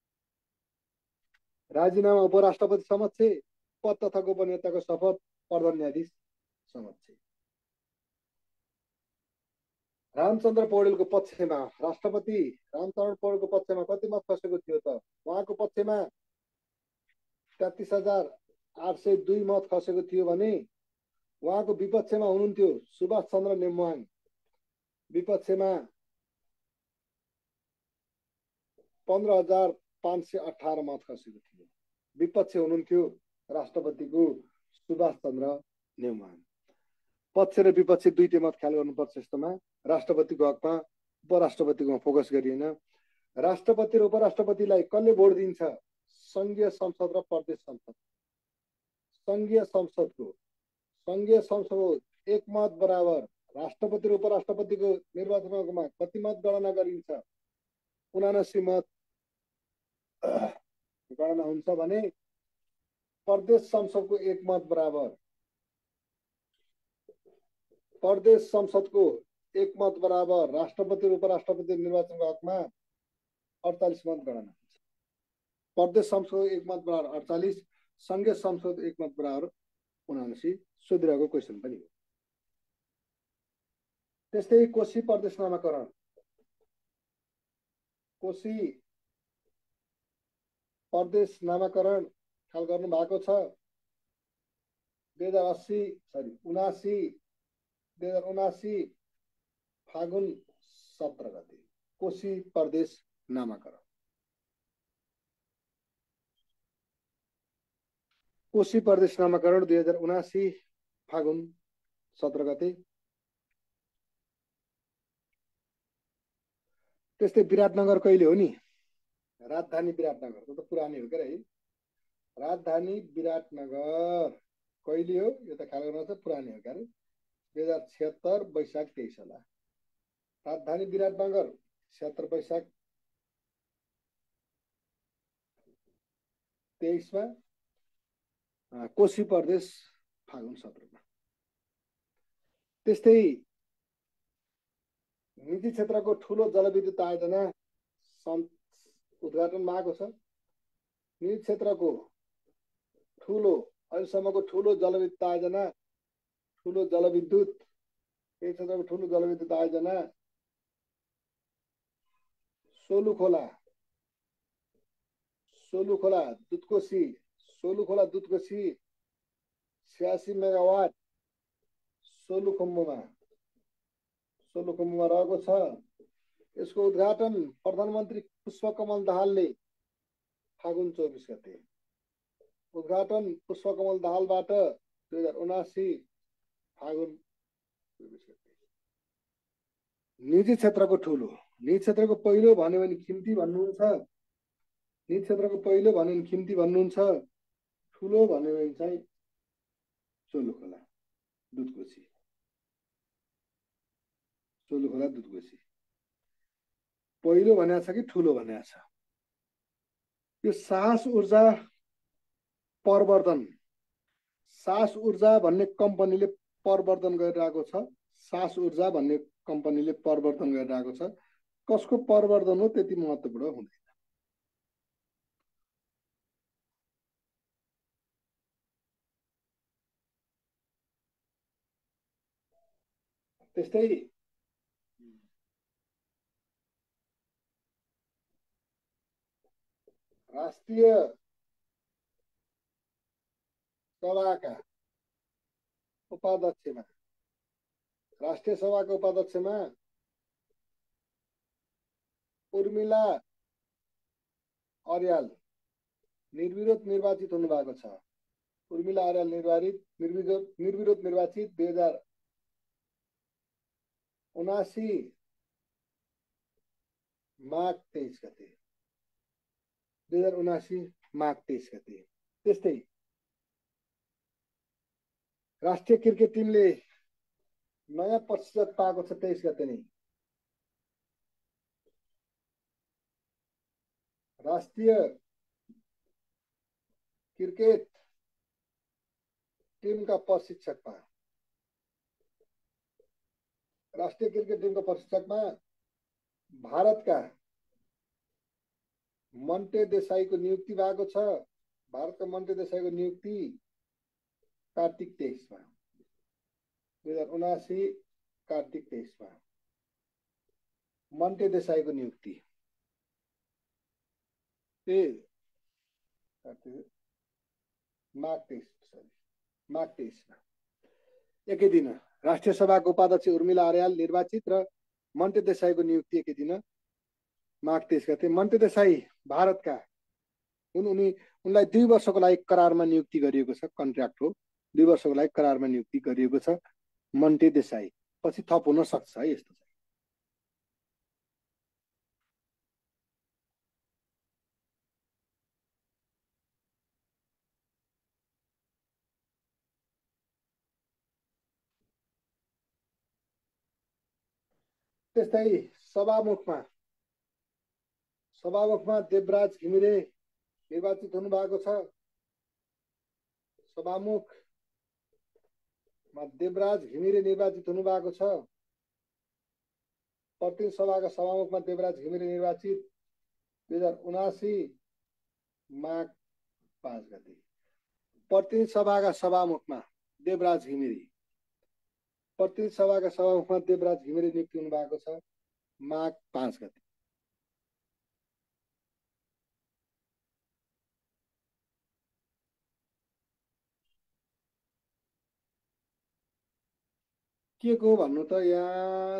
राजीनामा उपराष्ट्रपति समक्ष, पद तथा गोपनीयताको शपथ प्रधान न्यायाधीश समक्ष। रामचन्द्र पौडेलको पक्षमा राष्ट्रपति रामचन्द्र पौडेलको पक्षमा कति मत खसेको थियो त? उहाँको पक्षमा 33,802 मत खसेको थियो भने उहाँको विपक्षमा हुनुहुन्थ्यो सुभाष चन्द्र नेमवाङ। विपक्षमा 15,518 मत खसेको थियो। विपक्ष हुनुहुन्थ्यो राष्ट्रपतिको सुभाष चन्द्र नेमवाङ। पक्ष र विपक्ष दुईटै मत ख्याल गर्नुपर्छ। यस्तोमा राष्ट्रपतिको हकमा उपराष्ट्रपतिकोमा फोकस गरिएन। राष्ट्रपति र उपराष्ट्रपतिलाई कसले भोट दिन्छ? संघीय संसद र प्रदेश संसद। संघीय संसदको एक मत बराबर राष्ट्रपति र उपराष्ट्रपतिको निर्वाचनमा कति मत गणना गरिन्छ? 79 मत गणना हुन्छ भने प्रदेश संसदको एक मत बराबर राष्ट्रपति र उपराष्ट्रपति निर्वाचनको हकमा 48 मत गणना हुन्छ। प्रदेश संसदको एक मत बराबर 48, संघीय संसदको एक मत बराबर 79 सोधिरहेको क्वेसन पनि हो। त्यस्तै कोशी प्रदेश नामाकरण। कोशी प्रदेश नामाकरण ख्याल गर्नु भएको छ। 2079 फागुन 17 गते कोशी प्रदेश नामाकरण। कोशी प्रदेश नामाकरण 2079 फागुन 17 गते। त्यस्तै विराटनगर कहिले हो नि? राजधानी विराटनगर त पुरानै हो के है। राजधानी विराटनगर कहिले हो? यो त ख्याल गर्नु छ, पुरानै हो के। 2076 वैशाख 23 होला। राजधानी विराटनगर 76 वैशाख 23 में। कोशी प्रदेश फागुन 17 में। त्यस्तै निजी क्षेत्रको ठूलो जलविद्युत आयोजना उद्घाटन भएको छ। निजी क्षेत्रको अहिलेसम्मको ठूलो जलविद्युत आयोजना, ठूलो जलविद्युत आयोजना सोलुखोला दुधकोशी 86 मेगावाट सोलुखुम्बुमा रहेको छ। यसको उद्घाटन प्रधानमन्त्री पुष्पकमल दाहालले फागुन 24 गते। उद्घाटन पुष्पकमल दाहालबाट 2079 फागुन 24 गते। निजी क्षेत्रको पहिलो भन्यो भने खिम्ती भन्नुहुन्छ। निजी क्षेत्रको पहिलो भन्यो भने खिम्ती भन्नुहुन्छ। ठुलो भन्यो भने चाहिँ सोलुखोला दुधकोशी। चोलुखोला दुधकोशी पहिलो भनेको छ कि ठुलो भनेको छ? यो साहस ऊर्जा प्रवर्धन, साहस ऊर्जा भन्ने कम्पनीले प्रवर्धन गरिरहेको छ। साहस ऊर्जा भन्ने कम्पनीले प्रवर्धन गरिरहेको छ। कसको प्रवर्धन हो त्यति महत्त्वपूर्ण हुँदैन। त्यस्तै राष्ट्रिय सभाका उपाध्यक्षमा, राष्ट्रिय सभाका उपाध्यक्षमा उर्मिला अर्याल निर्विरोध निर्वाचित हुनुभएको छ। उर्मिला अर्याल निर्विरोध निर्वाचित 2079 माघ 23 गते, 2079 माघ 23 गते। त्यस्तै राष्ट्रिय क्रिकेट टिमले नयाँ प्रतिशत पाएको छ 23 गते नै। राष्ट्रिय क्रिकेट टिमका प्रशिक्षकमा, राष्ट्रिय क्रिकेट टिमको प्रशिक्षकमा भारतका मन्टे देसाईको नियुक्ति भएको छ। भारतका मन्टे देसाईको नियुक्ति कार्तिक 23 मा, 2079 कार्तिक 23 मा मन्टे देसाईको नियुक्ति। माघ 23 मा एकै दिन राष्ट्रिय सभाको उपाध्यक्ष उर्मिला अर्याल निर्वाचित र मन्टे देसाईको नियुक्ति एकै दिन माघ 23 गते। मन्टे देसाई भारतका हुन्। उनलाई 2 वर्षको लागि करारमा नियुक्ति गरिएको छ। कन्ट्र्याक्ट हो, 2 वर्षको लागि करारमा नियुक्ति गरिएको छ मन्टे देसाई। पछि थप हुन सक्छ है यस्तो। त्यस्तै सभामुखमा देवराज घिमिरे निर्वाचित हुनुभएको छ। सभामुखमा देवराज घिमिरे निर्वाचित हुनुभएको छ। प्रतिनिधि सभाका सभामुखमा देवराज घिमिरे निर्वाचित 2079 माघ 5 गते। प्रतिनिधि सभाका सभामुखमा देवराज घिमिरे, प्रतिनिधि सभाका सभामुखमा देवराज घिमिरे नियुक्ति हुनुभएको छ माघ 5 गते। के को भन्नु त यहाँ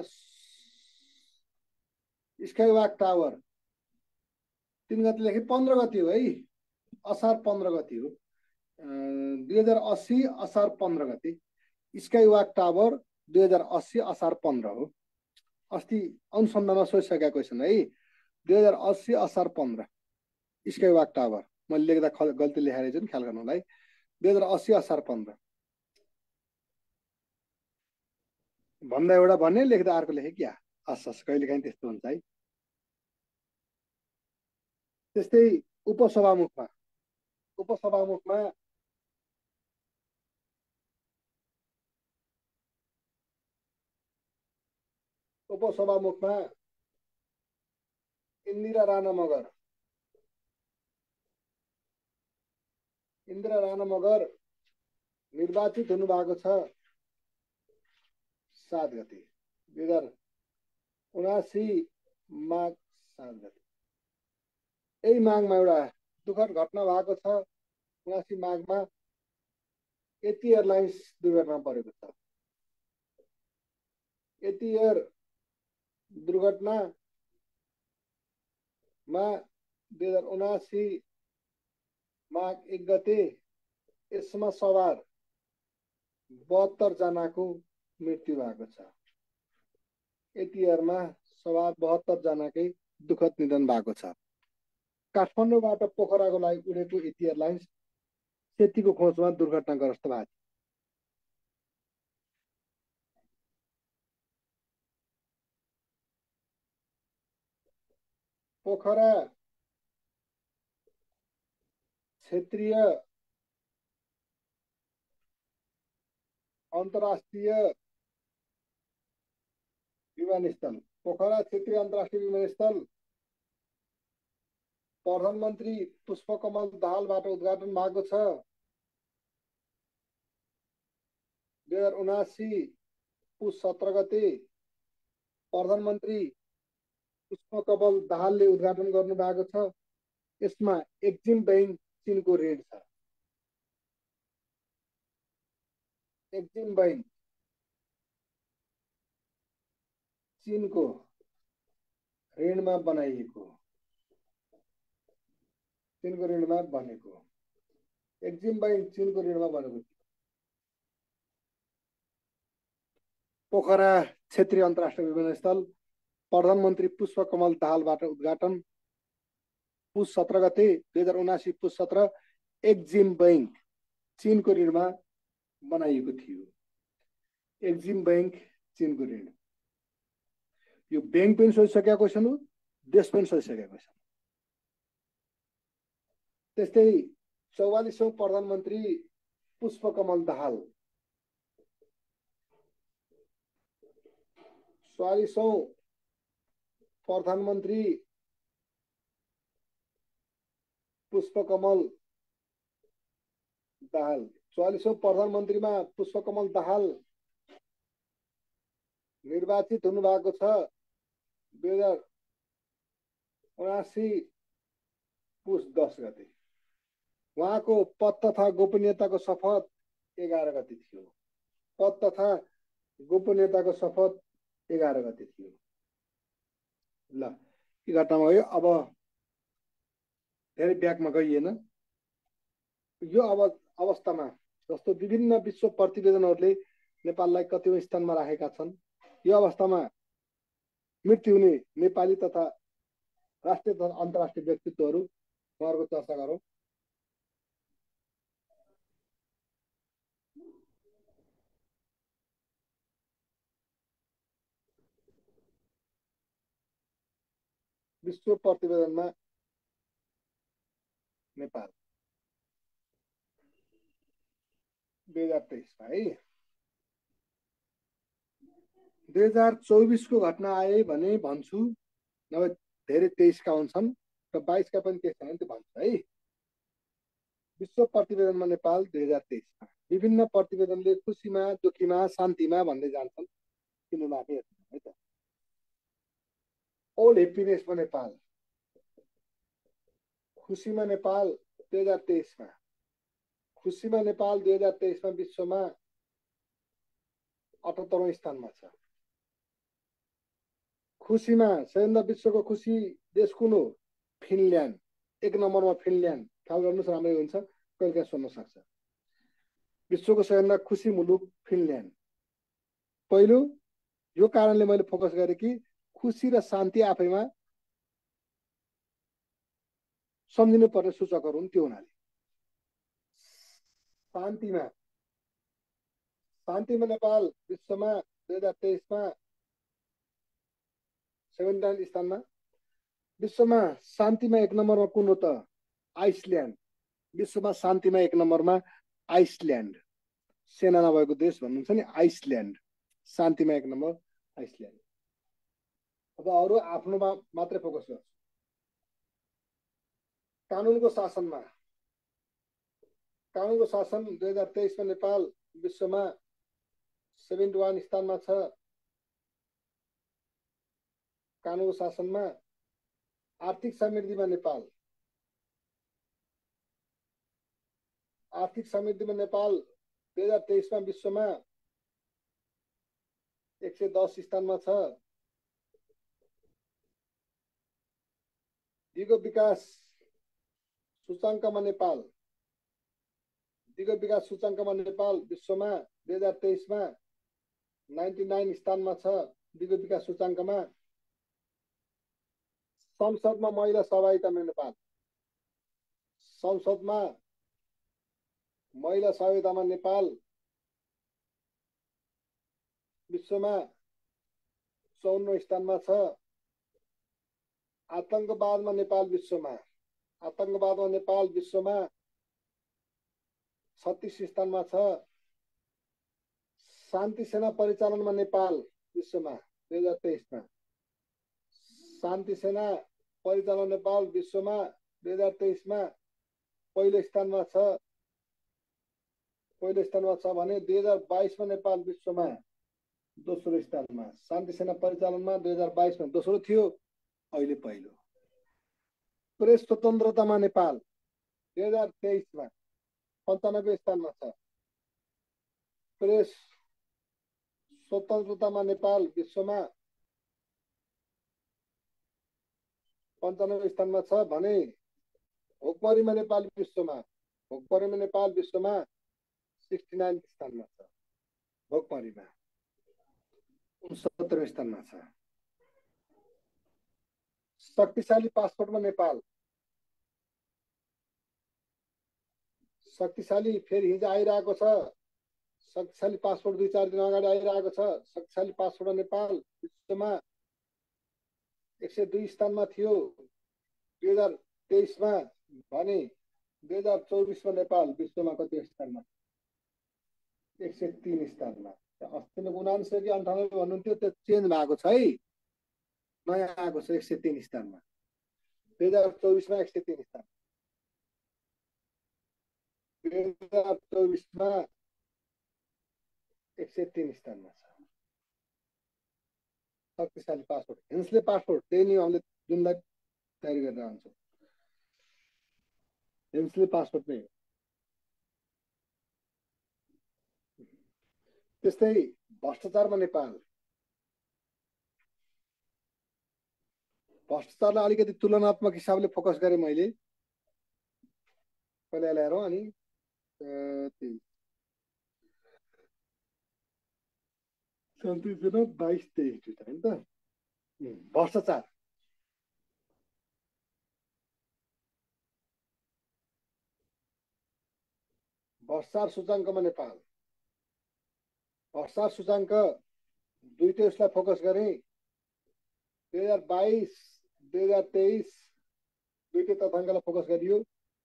स्काइवाक टावर 3 गते लेखे 15 गते हो है, असार 15 गते हो, 2080 असार 15 गते। स्काइवाक टावर 2080 असार 15 हो। अस्ति अनुसन्धानमा सोधिसकेका क्वेसन है। 2080 असार 15 स्काइवाक टावर। मैले लेख्दा गल्ती लेखेर चाहिँ ख्याल गर्नु होला है। 2080 असार 15 भन्दा एउटा भन्ने, लेख्दा अर्को लेखे क्या। हस् कहिलेकाहीँ त्यस्तो हुन्छ है। त्यस्तै उपसभामुखमा इन्दिरा राणा मगर निर्वाचित हुनुभएको छ 7 गते, 2079 माघ 7 गते। यही माघमा एउटा दुःखद घटना भएको छ। 79 माघमा यति एयरलाइन्स दुर्घटना परेको छ। यति एयर दुर्घटनामा 2079 माघ 1 गते यसमा सवार 72 जनाको मृत्यु भएको छ। यति एयरमा सवार 72 जनाकै दुःखद निधन भएको छ। काठमाडौँबाट पोखराको लागि उडेको यति एयरलाइन्स सेतीको खोजमा दुर्घटनाग्रस्त भएको छ। पोखरा क्षेत्रीय अन्तर्राष्ट्रिय विमानस्थल। पोखरा क्षेत्रीय अन्तर्राष्ट्रिय विमानस्थल प्रधानमन्त्री पुष्पकमल दाहालबाट उद्घाटन भएको छ। 2079 पुस 17 गते प्रधानमन्त्री पुष्पकमल दाहालले उद्घाटन गर्नु भएको छ। यसमा एक्जिम बैंक चीनको ऋण छ। एक्जिम बैंक चीनको ऋणमा बनाइएको, चीनको ऋणमा बनेको। एक्जिम बैंक चीनको ऋणमा बनेको। पोखरा क्षेत्रीय अन्तर्राष्ट्रिय विमानस्थल प्रधानमन्त्री पुष्पकमल दाहालबाट उद्घाटन पुस 17 गते 2079 पुस 17 एक्जिम बैंक चीनको ऋणमा बनाइएको थियो। एक्जिम बैंक चीनको ऋण। यो बैंक पनि सोचिसकेका क्वेसन हो, देश पनि सोचिसकेका क्वेसन। त्यस्तै 44औं प्रधानमन्त्री पुष्पकमल दाहाल, 44औं प्रधानमन्त्री पुष्पकमल दाहाल। 44औं प्रधानमन्त्रीमा पुष्पकमल दाहाल निर्वाचित हुनुभएको छ 2079 पुस 10 गते। उहाँको पद तथा गोपनीयताको शपथ 11 गते थियो। पद तथा गोपनीयताको शपथ 11 गते थियो। ल के घटनामा गयो। अब धेरै ब्याकमा गइएन। यो अवस्थामा जस्तो विभिन्न विश्व प्रतिवेदनहरूले नेपाललाई कतिौं स्थानमा राखेका छन्। यो अवस्थामा मृत्यु हुने नेपाली तथा राष्ट्रिय तथा अन्तर्राष्ट्रिय व्यक्तित्वहरू उहाँहरूको चर्चा गरौँ। विश्व प्रतिवेदनमा नेपाल 2023 मा है। 2024 को घटना आए भने भन्छु, नभए धेरै 23 का हुन्छन् र 22 का पनि त्यस भने त्यो भन्छु है। विश्व प्रतिवेदनमा नेपाल 2023 मा विभिन्न प्रतिवेदनले खुसीमा, दुखीमा, शान्तिमा भन्दै जान्छन्। किन माथि है त। ऑल हैप्पीनेसमा नेपाल, खुसीमा नेपाल 2023 मा, खुसीमा नेपाल 2023 मा विश्वमा 78औं स्थानमा छ। खुसीमा सबैभन्दा विश्वको खुसी देश कुन हो? फिनल्यान्ड। 1 नम्बरमा फिनल्यान्ड। ख्याल गर्नुहोस्, राम्रै हुन्छ, कहिले सोध्न सक्छ। विश्वको सबैभन्दा खुसी मुलुक फिनल्यान्ड। पहिलो यो कारणले मैले फोकस गरेँ कि खुसी र शान्ति आफैमा सम्झिनु पर्ने सूचकहरू हुन्। त्यो हुनाले शान्तिमा नेपाल विश्वमा 2023 मा 79 स्थानमा। विश्वमा शान्तिमा 1 नम्बरमा कुन हो त? आइसल्यान्ड। विश्वमा शान्तिमा 1 नम्बरमा आइसल्यान्ड। सेना नभएको देश भन्नुहुन्छ नि, आइसल्यान्ड। शान्तिमा 1 number island. अब अरू आफ्नोमा मात्रै फोकस गर्छु। कानुनको शासनमा, कानुनको शासन 2023 मा नेपाल विश्वमा 71 स्थानमा छ। कानुनको शासनमा आर्थिक समृद्धिमा नेपाल, आर्थिक समृद्धिमा नेपाल 2023 मा विश्वमा 110 स्थानमा छ। दिगो विकास सूचाङ्कमा नेपाल, दिगो विकास सूचाङ्कमा नेपाल विश्वमा 2023 मा 99 स्थानमा छ। दिगो विकास सूचाङ्कमा। संसदमा महिला सहभागितामा नेपाल, संसदमा महिला सहभागितामा नेपाल विश्वमा 54 स्थानमा छ। आतंकवादमा नेपाल विश्वमा आतंकवादमा नेपाल विश्वमा 36 स्थानमा छ। शान्ति सेना परिचालनमा नेपाल विश्वमा 2023 मा शान्ति सेना परिचालन नेपाल विश्वमा 2023 मा पहिलो स्थानमा छ। भने 2022 मा नेपाल विश्वमा दोस्रो स्थानमा। शान्ति सेना परिचालनमा 2022 मा दोस्रो थियो, अहिले पहिलो। प्रेस स्वतन्त्रतामा नेपाल 2023 मा 95 स्थानमा छ। प्रेस स्वतन्त्रतामा नेपाल विश्वमा 95 स्थानमा छ भने भोकमरीमा नेपाल विश्वमा 69 स्थानमा छ। भोकमरीमा 69 स्थानमा छ। शक्तिशाली पासपोर्टमा नेपाल शक्तिशाली फेरि हिजो आइरहेको छ। शक्तिशाली पासपोर्ट 2-4 दिन अगाडि आइरहेको छ। शक्तिशाली पासपोर्ट नेपाल विश्वमा 102 स्थानमा थियो 2023 मा भने 2024 मा नेपाल विश्वमा कति स्थानमा? 103 स्थानमा। अस्ति 79 कि 98 भन्नुहुन्थ्यो, त्यो चेन्ज भएको छ है, नयाँ आएको छ 103 स्थानमा। 2024 मा 103 स्थान, 2024 मा 103 स्थानमा छ। शक्तिशाली पासपोर्ट, हेन्सले पासपोर्ट, त्यही नि हामीले जुनलाई तयारी गरेर आउँछौँ। हेन्सले पासपोर्ट नै हो। त्यस्तै भ्रष्टाचारमा नेपाल भ्रष्टाचारलाई अलिकति तुलनात्मक हिसाबले फोकस गरेँ मैले पहिला ल्याएर। अनि 22-23 होइन त। भ्रष्टाचार सूचाङ्कमा नेपाल भ्रष्टाचार सूचाङ्क दुईटै उसलाई फोकस गरेँ। 2022 2023 दुईटै तथ्याङ्कलाई फोकस गरियो।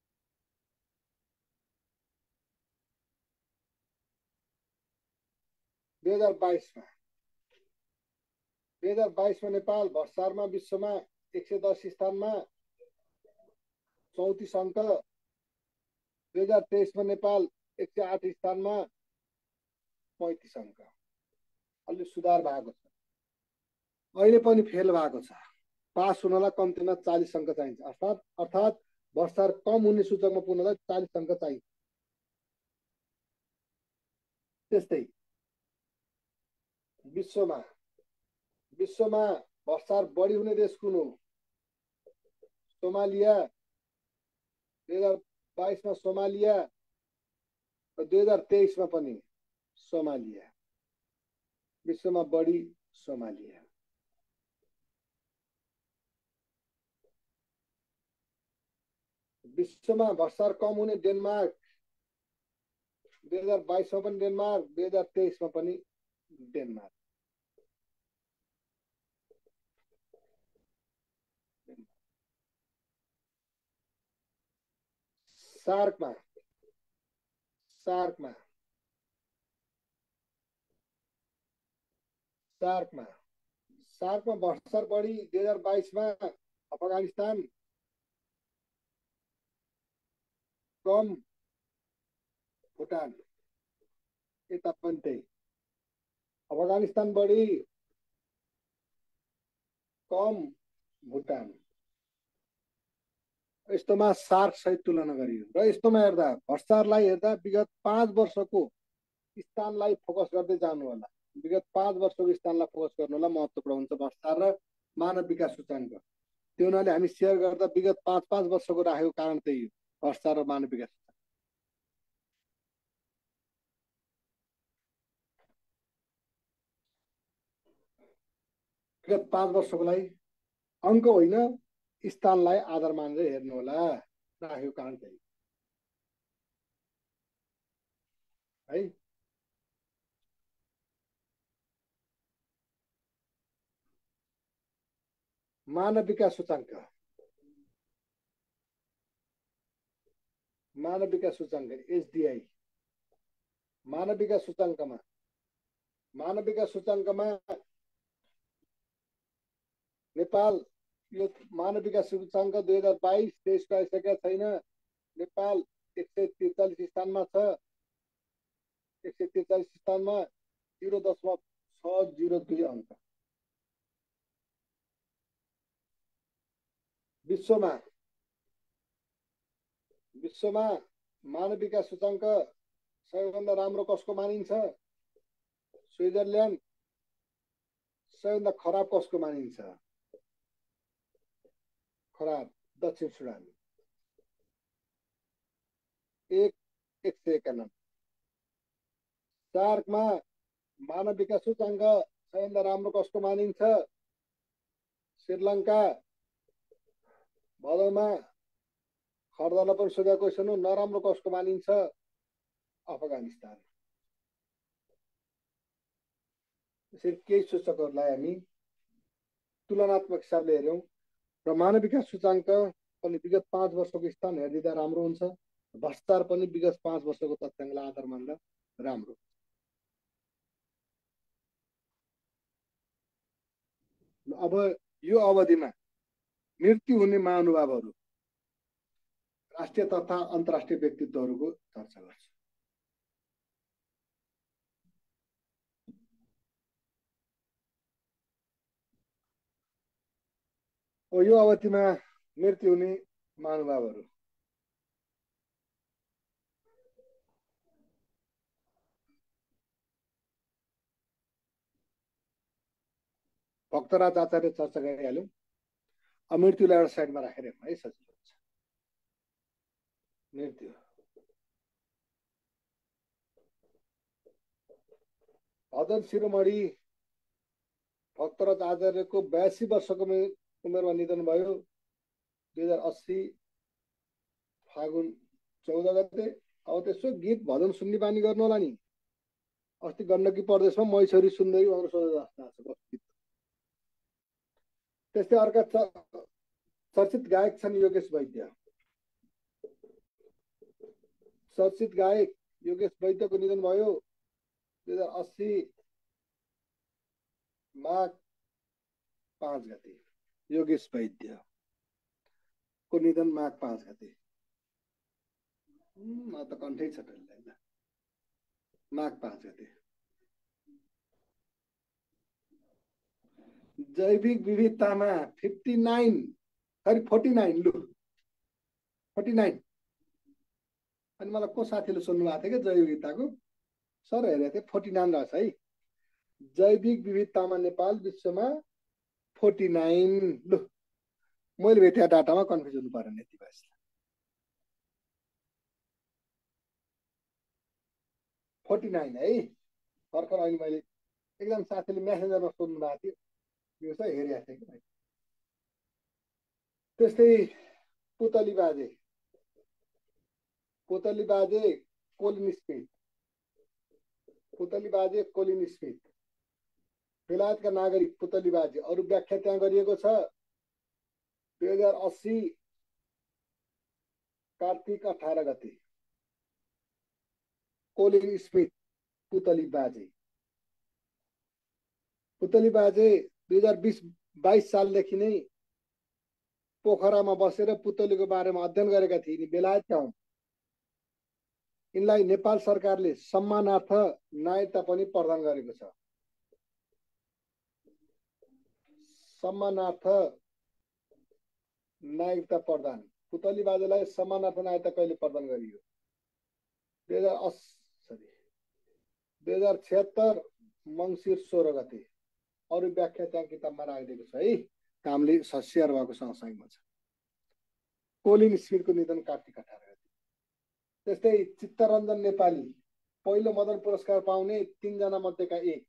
दुई हजार बाइसमा नेपाल भ्रष्टाचारमा विश्वमा 110 स्थानमा 34 अङ्क। 2023 मा नेपाल 108 स्थानमा 35 अङ्क। अलि सुधार भएको छ। अहिले पनि फेल भएको छ। पास हुनलाई कम्तीमा 40 अङ्क चाहिन्छ। अर्थात् भ्रष्टाचार कम हुने सूचकमा पुग्नलाई 40 अङ्क चाहिन्छ। त्यस्तै विश्वमा भ्रष्टाचार बढी हुने देश कुन हो? सोमालिया। 2022 मा सोमालिया र 2023 मा पनि सोमालिया। विश्वमा बढी सोमालिया। विश्वमा भ्रष्टाचार कम हुने डेनमार्क। 2022 मा पनि डेनमार्क, 2023 मा पनि डेनमार्क। सार्कमा भ्रष्टाचार बढी 2022 मा अफगानिस्तान, कम भुटान। यता पनि त्यही, अफगानिस्तान बढी, कम भुटान। यस्तोमा सार्क सहित तुलना गरियो र यस्तोमा हेर्दा भ्रष्टाचारलाई हेर्दा विगत 5 वर्षको स्थानलाई फोकस गर्दै जानु होला। विगत 5 वर्षको स्थानलाई फोकस गर्नु होला। महत्त्वपूर्ण हुन्छ भ्रष्टाचार र मानव विकास सूचाङ्क। त्यो हुनाले हामी सेयर गर्दा विगत 5 वर्षको राखेको कारण त्यही हो, भ्रष्टाचार र मानव विकास। विगत 5 वर्षको लागि अङ्क होइन, स्थानलाई आधार मानेर हेर्नु होला। राखेको कारण त्यही है। मानव विकास सूचाङ्क एसडिआई मानव विकास सूचाङ्कमा नेपाल यो मानव विकास सूचाङ्क 2022-23 आइसकेका छैन। नेपाल 143 स्थानमा छ। 143 स्थानमा 0.602 अङ्क। विश्वमा मानव विकास सूचाङ्क सबैभन्दा राम्रो कसको मानिन्छ? स्विजरल्यान्ड। सबैभन्दा खराब कसको मानिन्छ? खराब दक्षिण सुडान। 151। सार्कमा मानव विकास सूचाङ्क सबैभन्दा राम्रो कसको मानिन्छ? श्रीलङ्का। भदौमा खर्दला पनि सोधेको क्वेसन हो, नराम्रो कसको मानिन्छ? अफगानिस्तान। यसरी केही सूचकहरूलाई हामी तुलनात्मक हिसाबले हेऱ्यौँ र मानव विकास सूचाङ्क पनि विगत 5 वर्षको स्थान हेरिदिँदा राम्रो हुन्छ। भ्रष्टाचार पनि विगत 5 वर्षको तथ्याङ्कलाई आधार मान्दा राम्रो। अब यो अवधिमा मृत्यु हुने महानुभावहरू, राष्ट्रिय तथा अन्तर्राष्ट्रिय व्यक्तित्वहरूको चर्चा गर्छु। यो अवधिमा मृत्यु हुने महानुभावहरू भक्तराज आचार्य चर्चा गरिहाल्यौँ। मृत्युलाई एउटा साइडमा राखेर हेर्नु है, सजिलो हुन्छ। मृत्यु भदन शिरोमणि भक्तराज आचार्यको 82 वर्षको उमेरमा निधन भयो। 2080 फागुन 14 गते। अब त्यसो गीत भजन सुन्ने बानी गर्नु होला नि। अस्ति गण्डकी प्रदेशमा मै छोरी सुन्दै उहाँहरू सोधे जस्तो छ। त्यस्तै अर्का चर्चित गायक छन् योगेश वैद्य। चर्चित गायक योगेश वैद्यको निधन भयो 2080 माघ 5 गते। योगेश वैद्यको निधन माघ 5 गते। त कन्ठै छ माघ 5 गते। जैविक विविधतामा 59 49 लु 49। अनि मलाई को साथीले सोध्नु भएको थियो कि जैविक विविधताको सर हेरेको थिएँ 49 रहेछ है। जैविक विविधतामा नेपाल विश्वमा 49 लु मैले भेटेको डाटामा कन्फ्युज हुनु परेन यति भएछ। है भर्खर अहिले मैले एकदम साथीले मेसेन्जरमा सोध्नु भएको थियो, यो चाहिँ हेरेको थिएँ कि मैले। त्यस्तै पुतली बाजे कोलिन स्मिथ बेलायतका नागरिक पुतली बाजे। अरू व्याख्या त्यहाँ गरिएको छ। 2080 कार्तिक 18 गते कोलिन स्मिथ पुतली बाजे 2022 सालदेखि नै पोखरामा बसेर पुतलीको बारेमा अध्ययन गरेका थिए। बेलायतका हुन्। यिनलाई नेपाल सरकारले सम्मानार्थ नागरिकता पनि प्रदान गरेको छ। सम्मानार्थ नागरिकता प्रदान। पुतली बाजेलाई सम्मानार्थ नागरिकता कहिले प्रदान गरियो? 2076 मङ्सिर 16 गते। अरू व्याख्या त्यहाँ किताबमा राखिदिएको छ है, कामले सस्याहार भएको सँगसँगैमा छ। कोलिन स्मिथको निधन कार्तिक 18 गते। त्यस्तै चित्तरञ्जन नेपाली पहिलो मदन पुरस्कार पाउने 3 जना मध्येका एक।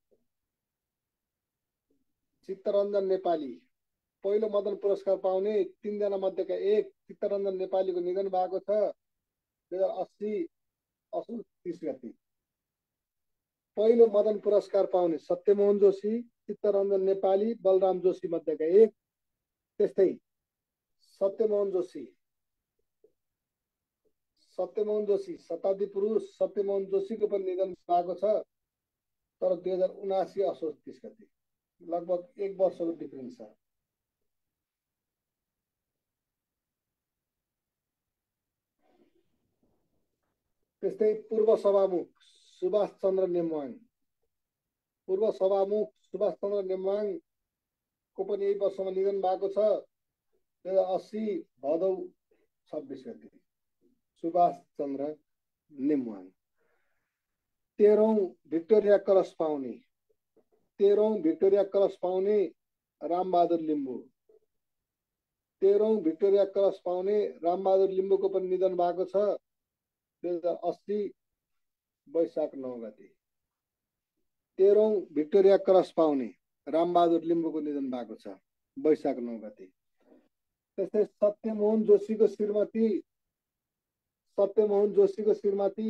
चित्तरञ्जन नेपाली पहिलो मदन पुरस्कार पाउने 3 जना मध्येका एक चित्तरञ्जन नेपालीको निधन भएको छ 2080 असोज 30 गते। पहिलो मदन पुरस्कार पाउने सत्यमोहन जोशी, चित्तरञ्जन नेपाली, बलराम जोशी मध्येका एक। त्यस्तै सत्यमोहन जोशी शताब्दी पुरुष सत्यमोहन जोशीको पनि निधन भएको छ, तर 2079 असोज 30 गते, लगभग 1 वर्षको डिफरेन्स छ। त्यस्तै पूर्व सभामुख सुभाष चन्द्र नेमवाङको पनि यही वर्षमा निधन भएको छ, 2080 भदौ 26 गते, सुभाष चन्द्र नेमवाङ। 13औं भिक्टोरिया क्रस पाउने रामबहादुर लिम्बू। 13औं भिक्टोरिया क्रस पाउने रामबहादुर लिम्बूको पनि निधन भएको छ, 2080 वैशाख 9 गते। 13औं भिक्टोरिया क्रस पाउने रामबहादुर लिम्बूको निधन भएको छ, वैशाख 9 गते। त्यस्तै सत्यमोहन जोशीको श्रीमती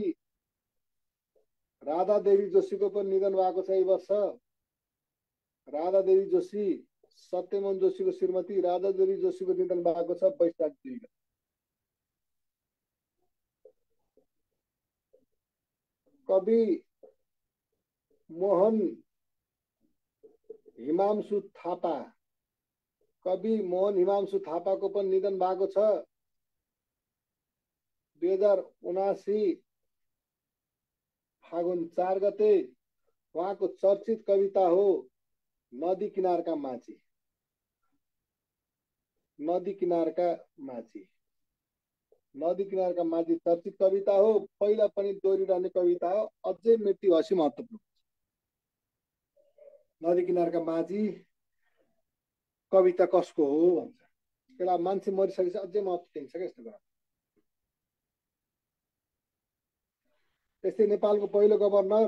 राधा देवी जोशीको पनि निधन भएको छ यही वर्ष। राधा देवी जोशी, सत्यमोहन जोशीको श्रीमती राधा देवी जोशीको निधन भएको छ, वैशाख 2 गते। कवि मोहन हिमांशु थापाको पनि निधन भएको छ, 2079 फागुन 4 गते। उहाँको चर्चित कविता हो नदी किनारका माझी चर्चित कविता हो, पहिला पनि दोहोरिरहने कविता हो, अझै मृत्यु हसी महत्त्वपूर्ण। नदी किनारका माझी कविता कसको हो भन्छ, त्यसलाई मान्छे मरिसकेपछि अझै महत्त्व दिन्छ क्या यस्तो कुरा। त्यस्तै नेपालको पहिलो गभर्नर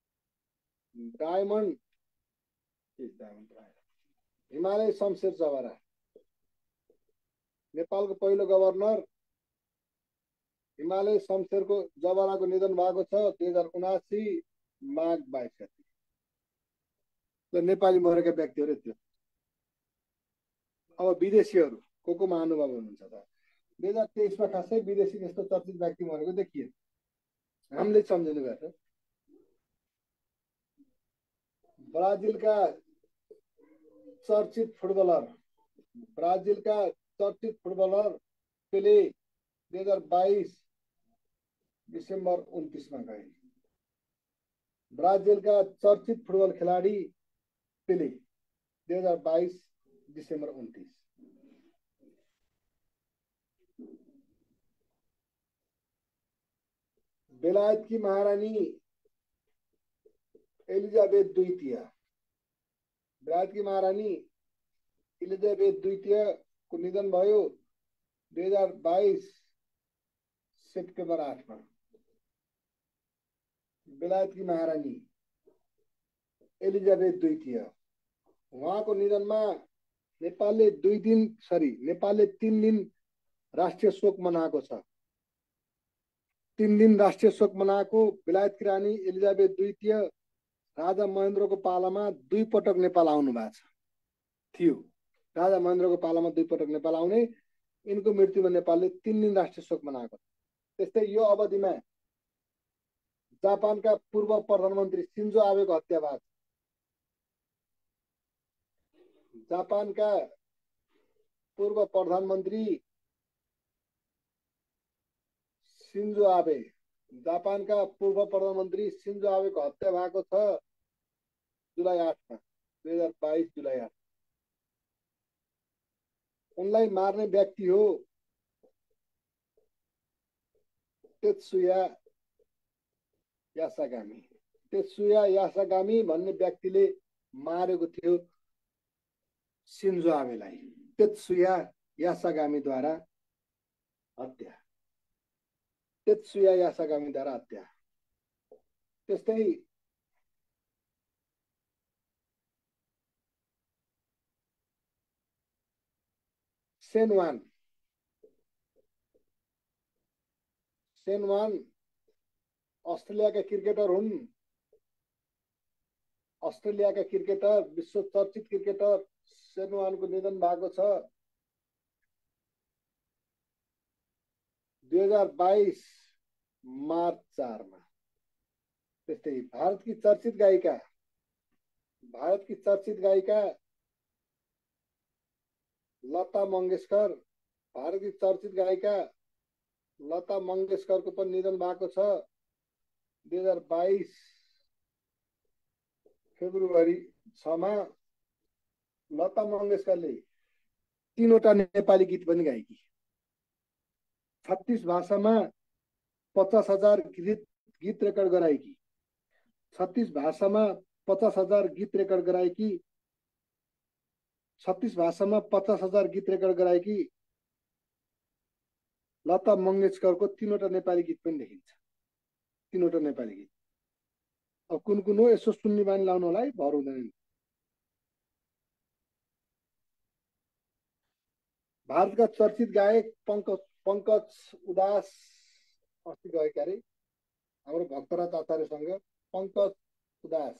हिमालय शमशेर जबरा। नेपालको पहिलो गभर्नर हिमालय शमशेरको जबराको निधन भएको छ, 2079 माघ 22 गते। नेपाली मरेका व्यक्तिहरू त्यो। अब विदेशीहरू को महानुभाव हुनुहुन्छ त? 2023 मा खासै विदेशी त्यस्तो चर्चित व्यक्ति मरेको देखिएन, हामीले सम्झिनु पर्छ। ब्राजिलका चर्चित फुटबलर पेले 2022 डिसेम्बर 29 मा गए। ब्राजिलका चर्चित फुटबल खेलाडी पेले 2022 डिसेम्बर 29। बेलायतकी महारानी एलिजाबेथ द्वितीय को निधन भयो, 2022 सेप्टेम्बर 8 मा। बेलायतकी महारानी एलिजाबेथ द्वितीय, उहाँको निधनमा नेपालले 3 दिन राष्ट्रिय शोक मनाएको छ। 3 दिन राष्ट्रिय शोक मनाएको। बेलायतकी रानी एलिजाबेथ द्वितीय राजा महेन्द्रको पालामा 2 पटक नेपाल आउनु भएको थियो। राजा महेन्द्रको पालामा 2 पटक नेपाल आउने, यिनको मृत्युमा नेपालले 3 दिन राष्ट्रिय शोक मनाएको। त्यस्तै यो अवधिमा जापानका पूर्व प्रधानमन्त्री सिन्जो आबेको हत्या भएको छ। जापानका पूर्व प्रधानमन्त्री सिन्जो आबेको हत्या भएको छ, जुलाई 8 मा, 2022 जुलाई 8। उनलाई मार्ने व्यक्ति हो तेत्सुया यासागामी भन्ने व्यक्तिले मारेको थियो सिन्जो आबेलाई। तेत्सुया यासागामीद्वारा हत्या। त्यस्तै सेनवान अस्ट्रेलियाका क्रिकेटर हुन्। विश्व चर्चित क्रिकेटर सेनवानको निधन भएको छ, 2022 मार्च 4 मा। त्यस्तै भारतकी चर्चित गायिका लता मङ्गेशकर, भारतकी चर्चित गायिका लता मङ्गेशकरको पनि निधन भएको छ 2022 फेब्रुअरी 6 मा। लता मङ्गेशकरले 3वटा नेपाली गीत पनि गाएकी, 36 भाषामा 50,000 गीत रेकर्ड गराएकी, 36 भाषामा 50,000 गीत रेकर्ड गराएकी, 36 भाषामा 50,000 गीत रेकर्ड गराएकी लता मङ्गेशकरको 3वटा नेपाली गीत पनि देखिन्छ। 3वटा नेपाली गीत। अब कुन हो यसो सुन्ने बानी लाउनु होला है, भर हुँदैन। भारतका चर्चित गायक पंकज उदास अस्ति गएका अरे हाम्रो भक्तराज आचार्यसँग। पंकज उदास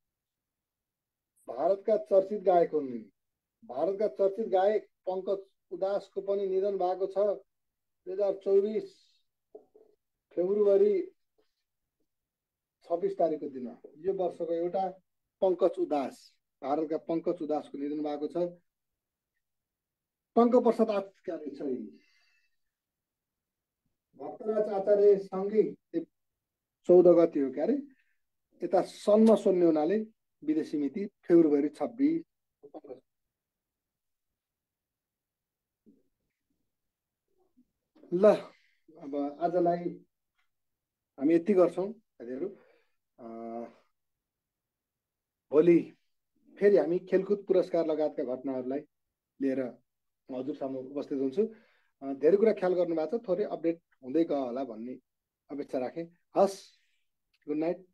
भारतका चर्चित गायक हुन्। भारतका चर्चित गायक पंकज उदासको पनि निधन भएको छ 2024 फेब्रुअरी 26 तारिकको दिन। यो वर्षको एउटा पंकज उदास, भारतका पंकज उदासको निधन भएको छ। टङ्क प्रसाद आचार्य छ, भक्तराज आचार्य सँगै 14 गते हो क्या अरे। यता सन्न सोध्ने हुनाले विदेशी मिति फेब्रुअरी 26। ल अब आजलाई हामी यति गर्छौँ साथीहरू। भोलि फेरि हामी खेलकुद पुरस्कार लगायतका घटनाहरूलाई लिएर हजुर सामु उपस्थित हुन्छु। धेरै कुरा ख्याल गर्नु भएको छ, थोरै अपडेट हुँदै गयो होला भन्ने अपेक्षा राखेँ। हस्, गुड नाइट।